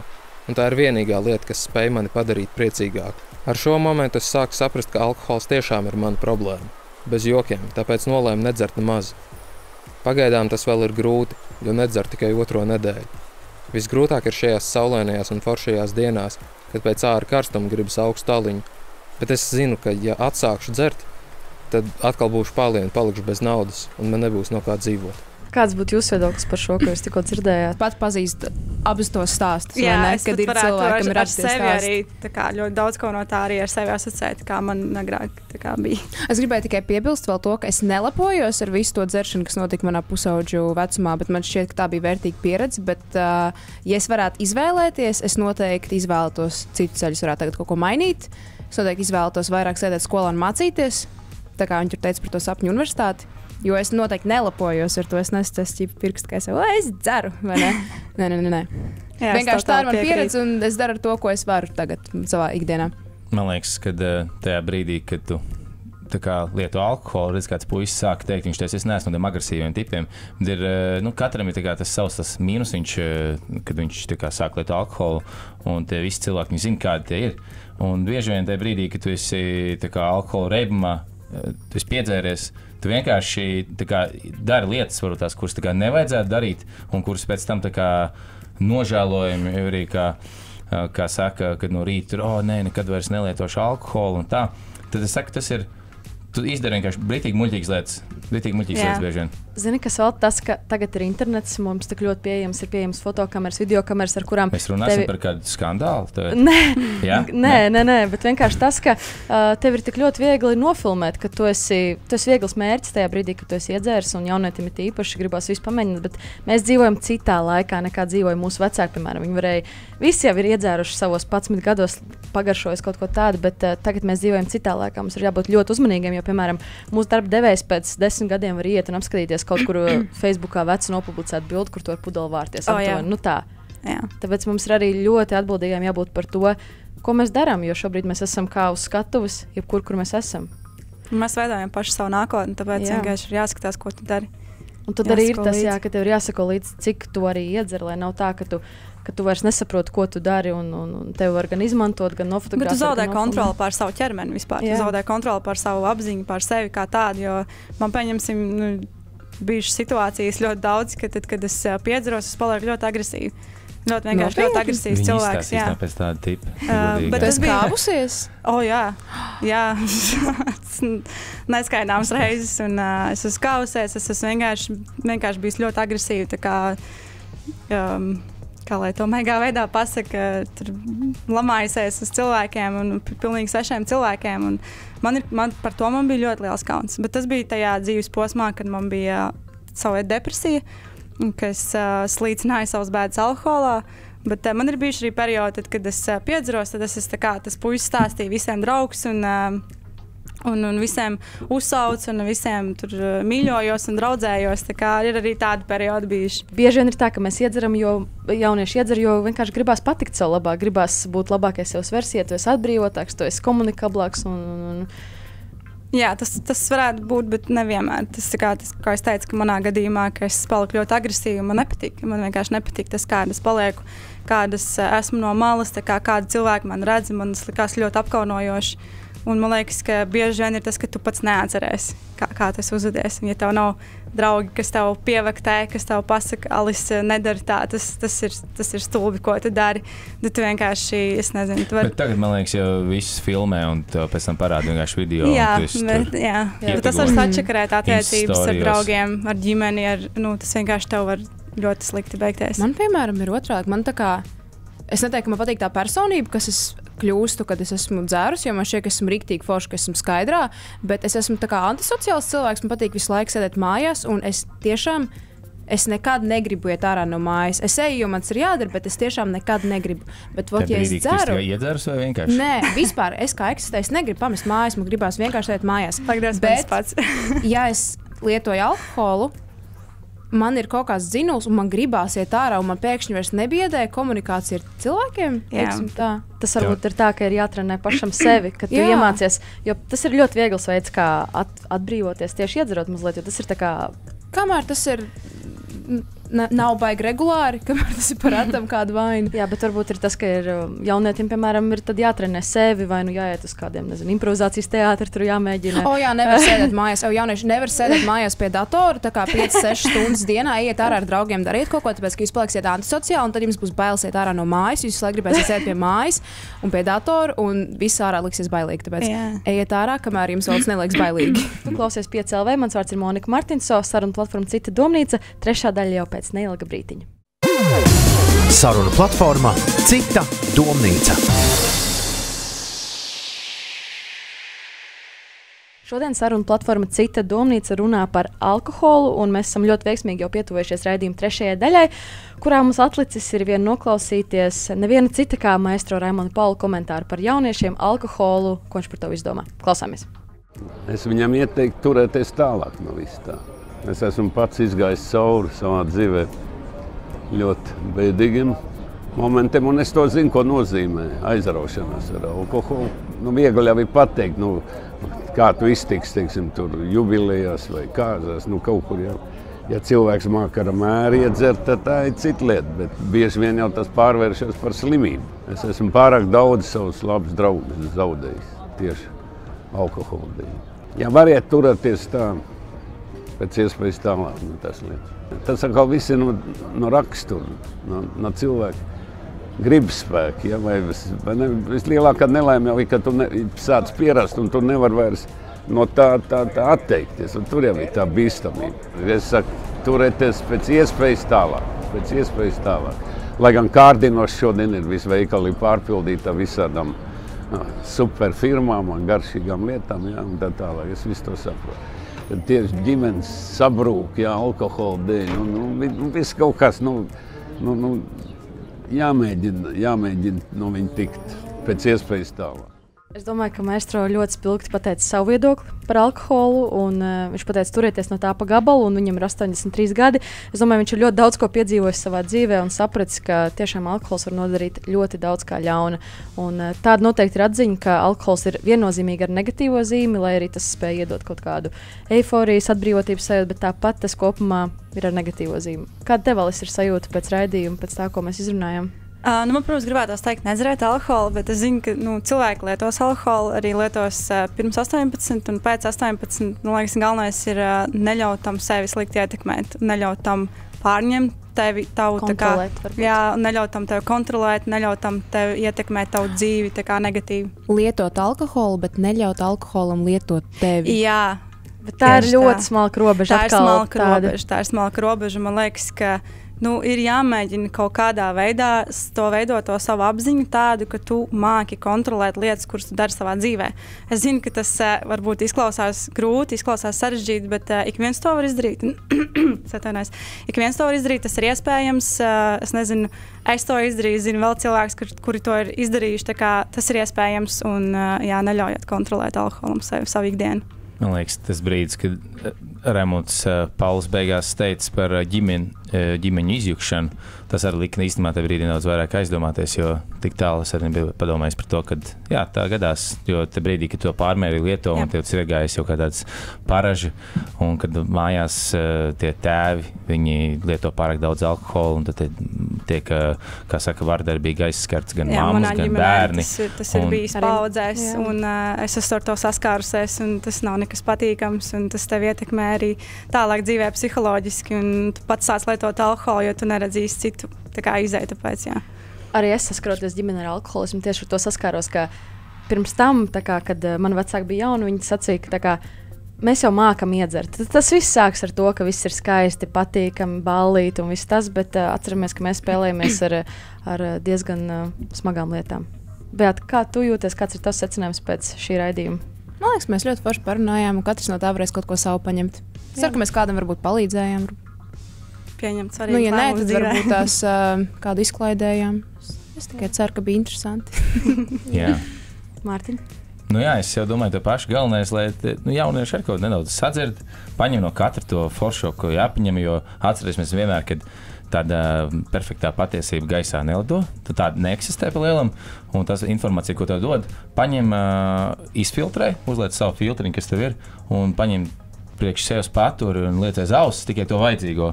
un tā ir vienīgā lieta, kas spēj mani padarīt priecīgāku. Ar šo momentu es sāku saprast, ka alkohols tiešām ir mana problēma. Bez jokiem, tāpēc nolēmu nedzert nemaz. Pagaidām tas vēl ir grūti, jo nedzeru tikai 2. nedēļu. Visgrūtāk ir šajās saulainajās un foršajās dienās, kad pēc āra karstuma gribas augstu aliņu. Bet es zinu, ka ja atsākšu dzert, tad atkal būšu palienu, palikšu bez naudas un man nebūs no kā dzīvot.
Kāds būtu jūsu viedoklis par šo, ko jūs tikko dzirdējāt?
Pat pazīst abus tos stāstus,
Jā,
vai ne?
es
Kad
pat
ir
varētu
cilvēki, kam ir
ar
raksties
sevi
stāsti.
arī tā kā ļoti daudz ko no tā arī ar sevi asociēt, kā man agrāk tā kā bija.
Es gribēju tikai piebilst vēl to, ka es nelepojos ar visu to dzeršanu, kas notika manā pusauģu vecumā, bet man šķiet, ka tā bija vērtīga pieredze. Bet, ja es varētu izvēlēties, es noteikti izvēlētos citu ceļu. Es varētu tagad kaut ko mainīt. Es noteikti izvēlētos vairāk sēdēt skolā un mācīties, tā kā viņi tur teica par to sapņu universitāti. Jo es noteikti nelepojos ar to. Es nesaku pirkstu, ka es dzeru, vai ne? Nē.
Jā,
Vienkārši tā ir mana pieredze, un es daru to, ko es varu tagad savā ikdienā.
Man liekas, ka tajā brīdī, kad tu lieto alkoholu, redz, kāds puisis sāk teikt, viņš teica, es neesmu no tiem agresīviem tipiem. Ir, katram ir tas savs mīnus, kad viņš sāk lietot alkoholu, un tie visi cilvēki zina, kādi tie ir. Un bieži vien tajā brīdī, kad tu esi alkohola reibumā, tu esi piedzēries, tu vienkārši dari lietas, varbūt tās, kuras nevajadzētu darīt, un kuras pēc tam nožēlojami arī, kā saka, kad no rīta tur, nekad vairs nelietošu alkoholu un tā. Tad es saku, tas ir, tu izdari vienkārši britīgi muļķīgas lietas bieži vien.
Zini, kas vēl tas, ka tagad ir internets, mums tik ļoti pieejams, ir pieejams fotokameras, videokameras, ar kurām
mēs runāsim par kādu skandālu.
Nē, bet vienkārši tas, ka tev ir tik ļoti viegli nofilmēt, ka tu esi viegls mērķis tajā brīdī, kad tu esi iedzēris, un jaunietim ir īpaši gribās visu pamēģināt, bet mēs dzīvojam citā laikā, nekā dzīvoja mūsu vecāki, piemēram. Visi jau ir iedzēruši savos 11 gados, pagaršojis kaut ko tādu, bet tagad mēs dzīvojam citā laikā. Mums ir jābūt ļoti uzmanīgiem, jo, piemēram, mūsu darba devējs pēc 10 gadiem var iet un apskatīties kaut kur Facebookā vecu nopublicētu bildi, kur tu vari pudeli vārties. Tāpēc mums ir arī ļoti atbildīgiem jābūt par to, ko mēs darām, jo šobrīd mēs esam kā uz skatuves, jebkur, kur mēs esam.
Mēs veidojam paši savu nākotni, tāpēc vienkārši ir jāskatās, ko tu dari.
Un tad arī ir tas, ka tev ir jāsako līdz, cik tu arī iedzer, lai nav tā, ka tu vairs nesaproti, ko tu dari, un tev var gan izmantot, gan nofotografēt.
Bet tu zaudē kontroli pār savu ķermeni vispār. Tu zaudē kontroli pār savu apziņu, pār sevi kā tādu, jo man pieņemsim, bijušas situācijas ļoti daudz, ka tad, kad es piedzeros, es palieku ļoti agresīvi. Ļoti vienkārši ļoti agresīvs cilvēks.
Jā, pēc tāda tipa.
Bet
tas bija kāpusies?
Jā. Neskaidāms reizes, un es esmu kāpusies, es esmu vienkārši bijis ļoti agresīvi, tā kā lai to maigā veidā pasaka, tur lamājusies uz cilvēkiem un pilnīgi svešiem cilvēkiem. Un man par to bija ļoti liels kauns. Bet tas bija tajā dzīves posmā, kad man bija sava depresija, ka es slīcināju savas bēdas alkoholā. Bet man ir bijuši arī periodi, kad es piedzeros, tad es tas puisis stāstīju visiem draugus un visiem uzsaucu, un visiem tur mīļojos un draudzējos. Tā kā ir arī tādi periodi bijuši.
Bieži vien ir tā, ka mēs iedzeram, jo jaunieši iedzer, jo vienkārši gribās patikt sev labāk, gribās būt labākais savas versijā, tu esi atbrīvotāks, tu esi komunikablāks.
Jā, tas varētu būt, bet nevienmēr. Tas, kā es teicu, ka manā gadījumā, ka es paliku ļoti agresīva, man nepatīk. Man vienkārši nepatīk tas, kādas palieku, kādas esmu no malas, kādi cilvēki man redz, man tas likās ļoti apkaunojoši. Un man liekas, ka bieži vien ir tas, ka tu pats neatceries, kā tas uzvedies. Ja tev nav draugi, kas tev pievaktē, kas tev pasaka, Alise, nedari tā, tas ir stulbi, ko tu dari. Tad tu vienkārši, es nezinu, tu vari...
Bet tagad, man liekas, jau viss filmē un pēc tam parāda vienkārši video.
Bet tas var sačakarēt attiecības ar draugiem, ar ģimeni, tas vienkārši tev var ļoti slikti beigties.
Man, piemēram, ir otrādi. Man es neteiktu, ka man patīk tā personība, kas es kļūstu, kad es esmu dzērus, jo man šķiet, ka esmu rīktīgi forši, ka esmu skaidrā, bet es esmu tā kā antisociāls cilvēks, man patīk visu laiku sēdēt mājās, un es nekad negribu iet ārā no mājas. Es eju, jo man tas ir jādara, bet es tiešām nekad negribu. Bet, ja es dzeru...
Tu iedzerus vai vienkārši?
Nē, vispār, es kā eksistēju, es negribu pamest mājas, man gribās vienkārši sēdēt mājās.
Bet,
ja es lietoju alkoholu, man ir kaut kāds dzinuls, un man gribās iet ārā, un man pēkšņi vairs nebiedē komunikācija ar cilvēkiem.
Tas varbūt ir tā, ka ir jātrenē pašam sevi, kad tu iemācies. Jo tas ir ļoti viegls veids, kā atbrīvoties tieši iedzerot mazliet, jo tas ir tā kā...
Kamēr tas ir nav baigi regulāri, kamēr tas ir par retam kādu vainu.
Jā, bet varbūt ir tas, ka ir jaunietim, piemēram, ir tad jātrenē sevi vai nu jāiet uz kādiem, nezinu, improvizācijas teātri, tur jāmēģina.
Jā, nevar sēdēt mājās. Jaunieši nevar sēdēt mājās pie datora, tā kā 5-6 stundas dienā iet ārā ar draugiem, dariet kaut ko, tāpēc, ka jūs paliksiet antisociāli, un tad jums būs bailes iet ārā no mājas, jūs laiku gribēsiet sēdēt pie mājas un pie datora, un viss ārā liksies bailīgi, tāpēc ejiet ārā, kamēr jums vēl neliekas bailīgi.
Tu klausies 5LV, mans vārds ir Monika Martinso, sarunu platforma Cita domnīca, trešā daļa jau pēc neilga brītiņa.
Sarunu platforma Cita domnīca.
Šodien sarunu platforma Cita domnīca runā par alkoholu, un mēs esam ļoti veiksmīgi jau pietuvējušies raidījuma trešajai daļai, kurā mums atlicis ir vien noklausīties neviena cita kā maestro Raimonda Paula komentāru par jauniešiem, alkoholu, ko viņš par to visu domā. Klausāmies.
Es viņam ieteiktu turēties tālāk no viss tā. Es esmu pats izgājis cauri savā dzīvē ļoti bēdīgiem momentiem, un es to zinu, ko nozīmē aizraušanās ar alkoholu. Viegli jau ir pateikt, kā tu iztiks, teiksim, tur jubilejās vai kāzās, kaut kur jau. Ja cilvēks māka ar mēru iedzert, tad tā ir cita lieta, bet bieži vien jau tas pārvēršas par slimību. Es esmu pārāk daudz savus labus draugus zaudējis tieši alkohola dēļ. Ja variet turēties tā, pēc iespējas tālāk no tas lietas. Tas atkal viss ir no rakstura, no cilvēka gribas spēka, ja, vai vislielākā nelaime jau ir, ka tu sāc pierast un tu nevar vairs no tā atteikties, un tur jau ir tā bīstamība. Es saku, turēties pēc iespējas tālāk. Lai gan kārdinoši šodien ir visi veikali pārpildīti visādām super firmām un garšīgām lietām, ja, un tā tālāk. Es visu to saprotu. Tad tieši ģimenes sabrūk, ja, alkohola dēļ, viss kaut kas, jāmēģina no viņa tikt pēc iespējas tālāk.
Es domāju, ka maestro ļoti spilgti pateica savu viedokli par alkoholu, un viņš pateica turēties no tā pa gabalu, un viņam ir 83 gadi. Es domāju, viņš ir ļoti daudz ko piedzīvojis savā dzīvē un sapratis, ka tiešām alkohols var nodarīt ļoti daudz kā ļauna. Un tāda noteikti ir atziņa, ka alkohols ir viennozīmīgi ar negatīvo zīmi, lai arī tas spēj iedot kaut kādu eiforijas, atbrīvotības sajūtu, bet tāpat tas kopumā ir ar negatīvo zīmi. Kāda tev vēl ir sajūta pēc raidījuma, pēc tā, ko mēs izrunājam?
Man, protams, gribētos teikt, nedzerēt alkoholu, bet es zinu, ka cilvēki lietos alkoholu, arī lietos pirms 18 un pēc 18. Man liekas, galvenais ir neļaut tam sevi slikti ietekmēt, neļaut tam pārņemt tevi, neļaut tam tevi kontrolēt, neļaut tam tevi ietekmēt tavu dzīvi tā kā negatīvi.
Lietot alkoholu, bet neļaut alkoholam lietot tevi.
Jā.
Bet tā ir ļoti smalka robeža.
Tā ir smalka robeža. Man liekas, ka ir jāmēģina kaut kādā veidā veidot to savu apziņu tādu, ka tu māki kontrolēt lietas, kuras tu dari savā dzīvē. Es zinu, ka tas varbūt izklausās grūti, izklausās sarežģīti, bet ik viens to var izdarīt. Ik viens to var izdarīt, tas ir iespējams. Es nezinu, es to izdarīju, zinu vēl cilvēks, kuri to ir izdarījuši, tā kā tas ir iespējams un neļaujiet kontrolēt alkoholam savu ikdienu.
Man liekas, tas brīdis, kad Raimonds Pauls beigās teica par ģimeņu izjukšanu, tas arī lika īstenībā tajā brīdī daudz vairāk aizdomāties, jo tik tālu es arī biju padomājis par to, ka jā, tā gadās, jo te brīdī, kad to pārmērīgi lieto un tev ir iegājis jau kā tāds paraži, un kad mājās tie tēvi, viņi lieto pārāk daudz alkoholu, un tad tiek, kā saka, vardarbīgi aizskarts gan mammas, gan bērni.
Tas ir bijis paudzēs, un es esmu ar to saskārusies, un tas nav nekas patīkams, un tas tev ietekmē arī tālāk dzīvē psiholoģiski, un tu pats sāc lietot alkoholu, jo tu neredzīsi citu izēju tāpēc, jā.
Arī es saskaroties ģimenē ar alkoholismu, tieši ar to saskāros, ka pirms tam, kad mani vecāki bija jauni, viņi sacīja, ka mēs jau mākam iedzert. Tas viss sāks ar to, ka viss ir skaisti, patīkami, ballīti un viss tas, bet atceramies, ka mēs spēlējamies ar diezgan smagām lietām. Beat, kā tu jūties, kāds ir tavs secinājums pēc šī raidījuma?
Man liekas, mēs ļoti forši parunājām, un katrs no tā varēs kaut ko savu paņemt. Es ceru, ka mēs kādam varbūt palīdzējām.
Pieņemt svarīgi
ja nē, tad varbūt tās kādu izklaidējām. Es tikai ceru, ka bija interesanti.
Jā.
Mārtiņ?
Jā, es jau domāju, to pašu galvenais, lai jaunieši ar kaut nedaudz sadzird, paņem no katra to foršo, ko jāpaņem, jo atcerēsimies vienmēr, kad tāda perfektā patiesība gaisā nelido, tad tāda neeksistē pa lielam, un tas informācija, ko tev dod, paņem, izfiltrē, uzliec savu filtriņu, kas tev ir, un paņem priekš sevis paturi un liec aiz auss tikai to vajadzīgo.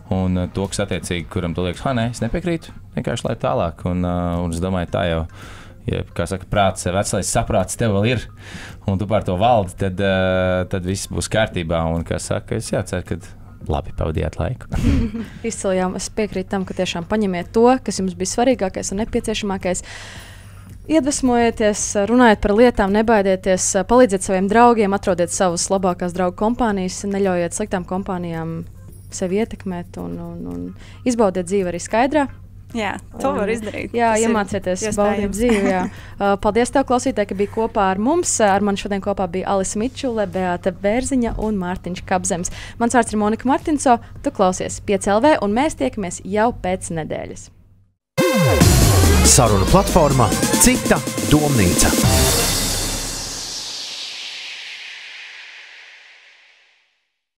Un to, kas attiecīgi, kuram tu liekas, nē, es nepiekrītu, vienkārši lai tālāk. Un es domāju, tā jau, ja, kā saka, prāts, veselais saprāts tev vēl ir, un tu par to valdi, tad viss būs kārtībā. Un, kā saka, es ceru, ka labi pavadījāt laiku.
Izcili, jā, es piekrītu tam, ka tiešām paņemiet to, kas jums bija svarīgākais un nepieciešamākais. Iedvesmojieties, runājiet par lietām, nebaidieties, palīdziet saviem draugiem, atrodiet savas labākās draugu kompānijas, neļaujiet sliktām kompānijām sevi ietekmēt un izbaudiet dzīvi arī skaidrā.
Jā, to var izdarīt.
Jā, iemācieties baudīt dzīvi. Jā. Paldies tev, klausītāji, ka bija kopā ar mums. Ar mani šodien kopā bija Alise Mičule, Beāta Bērziņa un Mārtiņš Kabzems. Mans vārds ir Monika Martinso, tu klausies 5LV un mēs tiekamies jau pēc nedēļas.
Sarunu platforma Cita domnīca.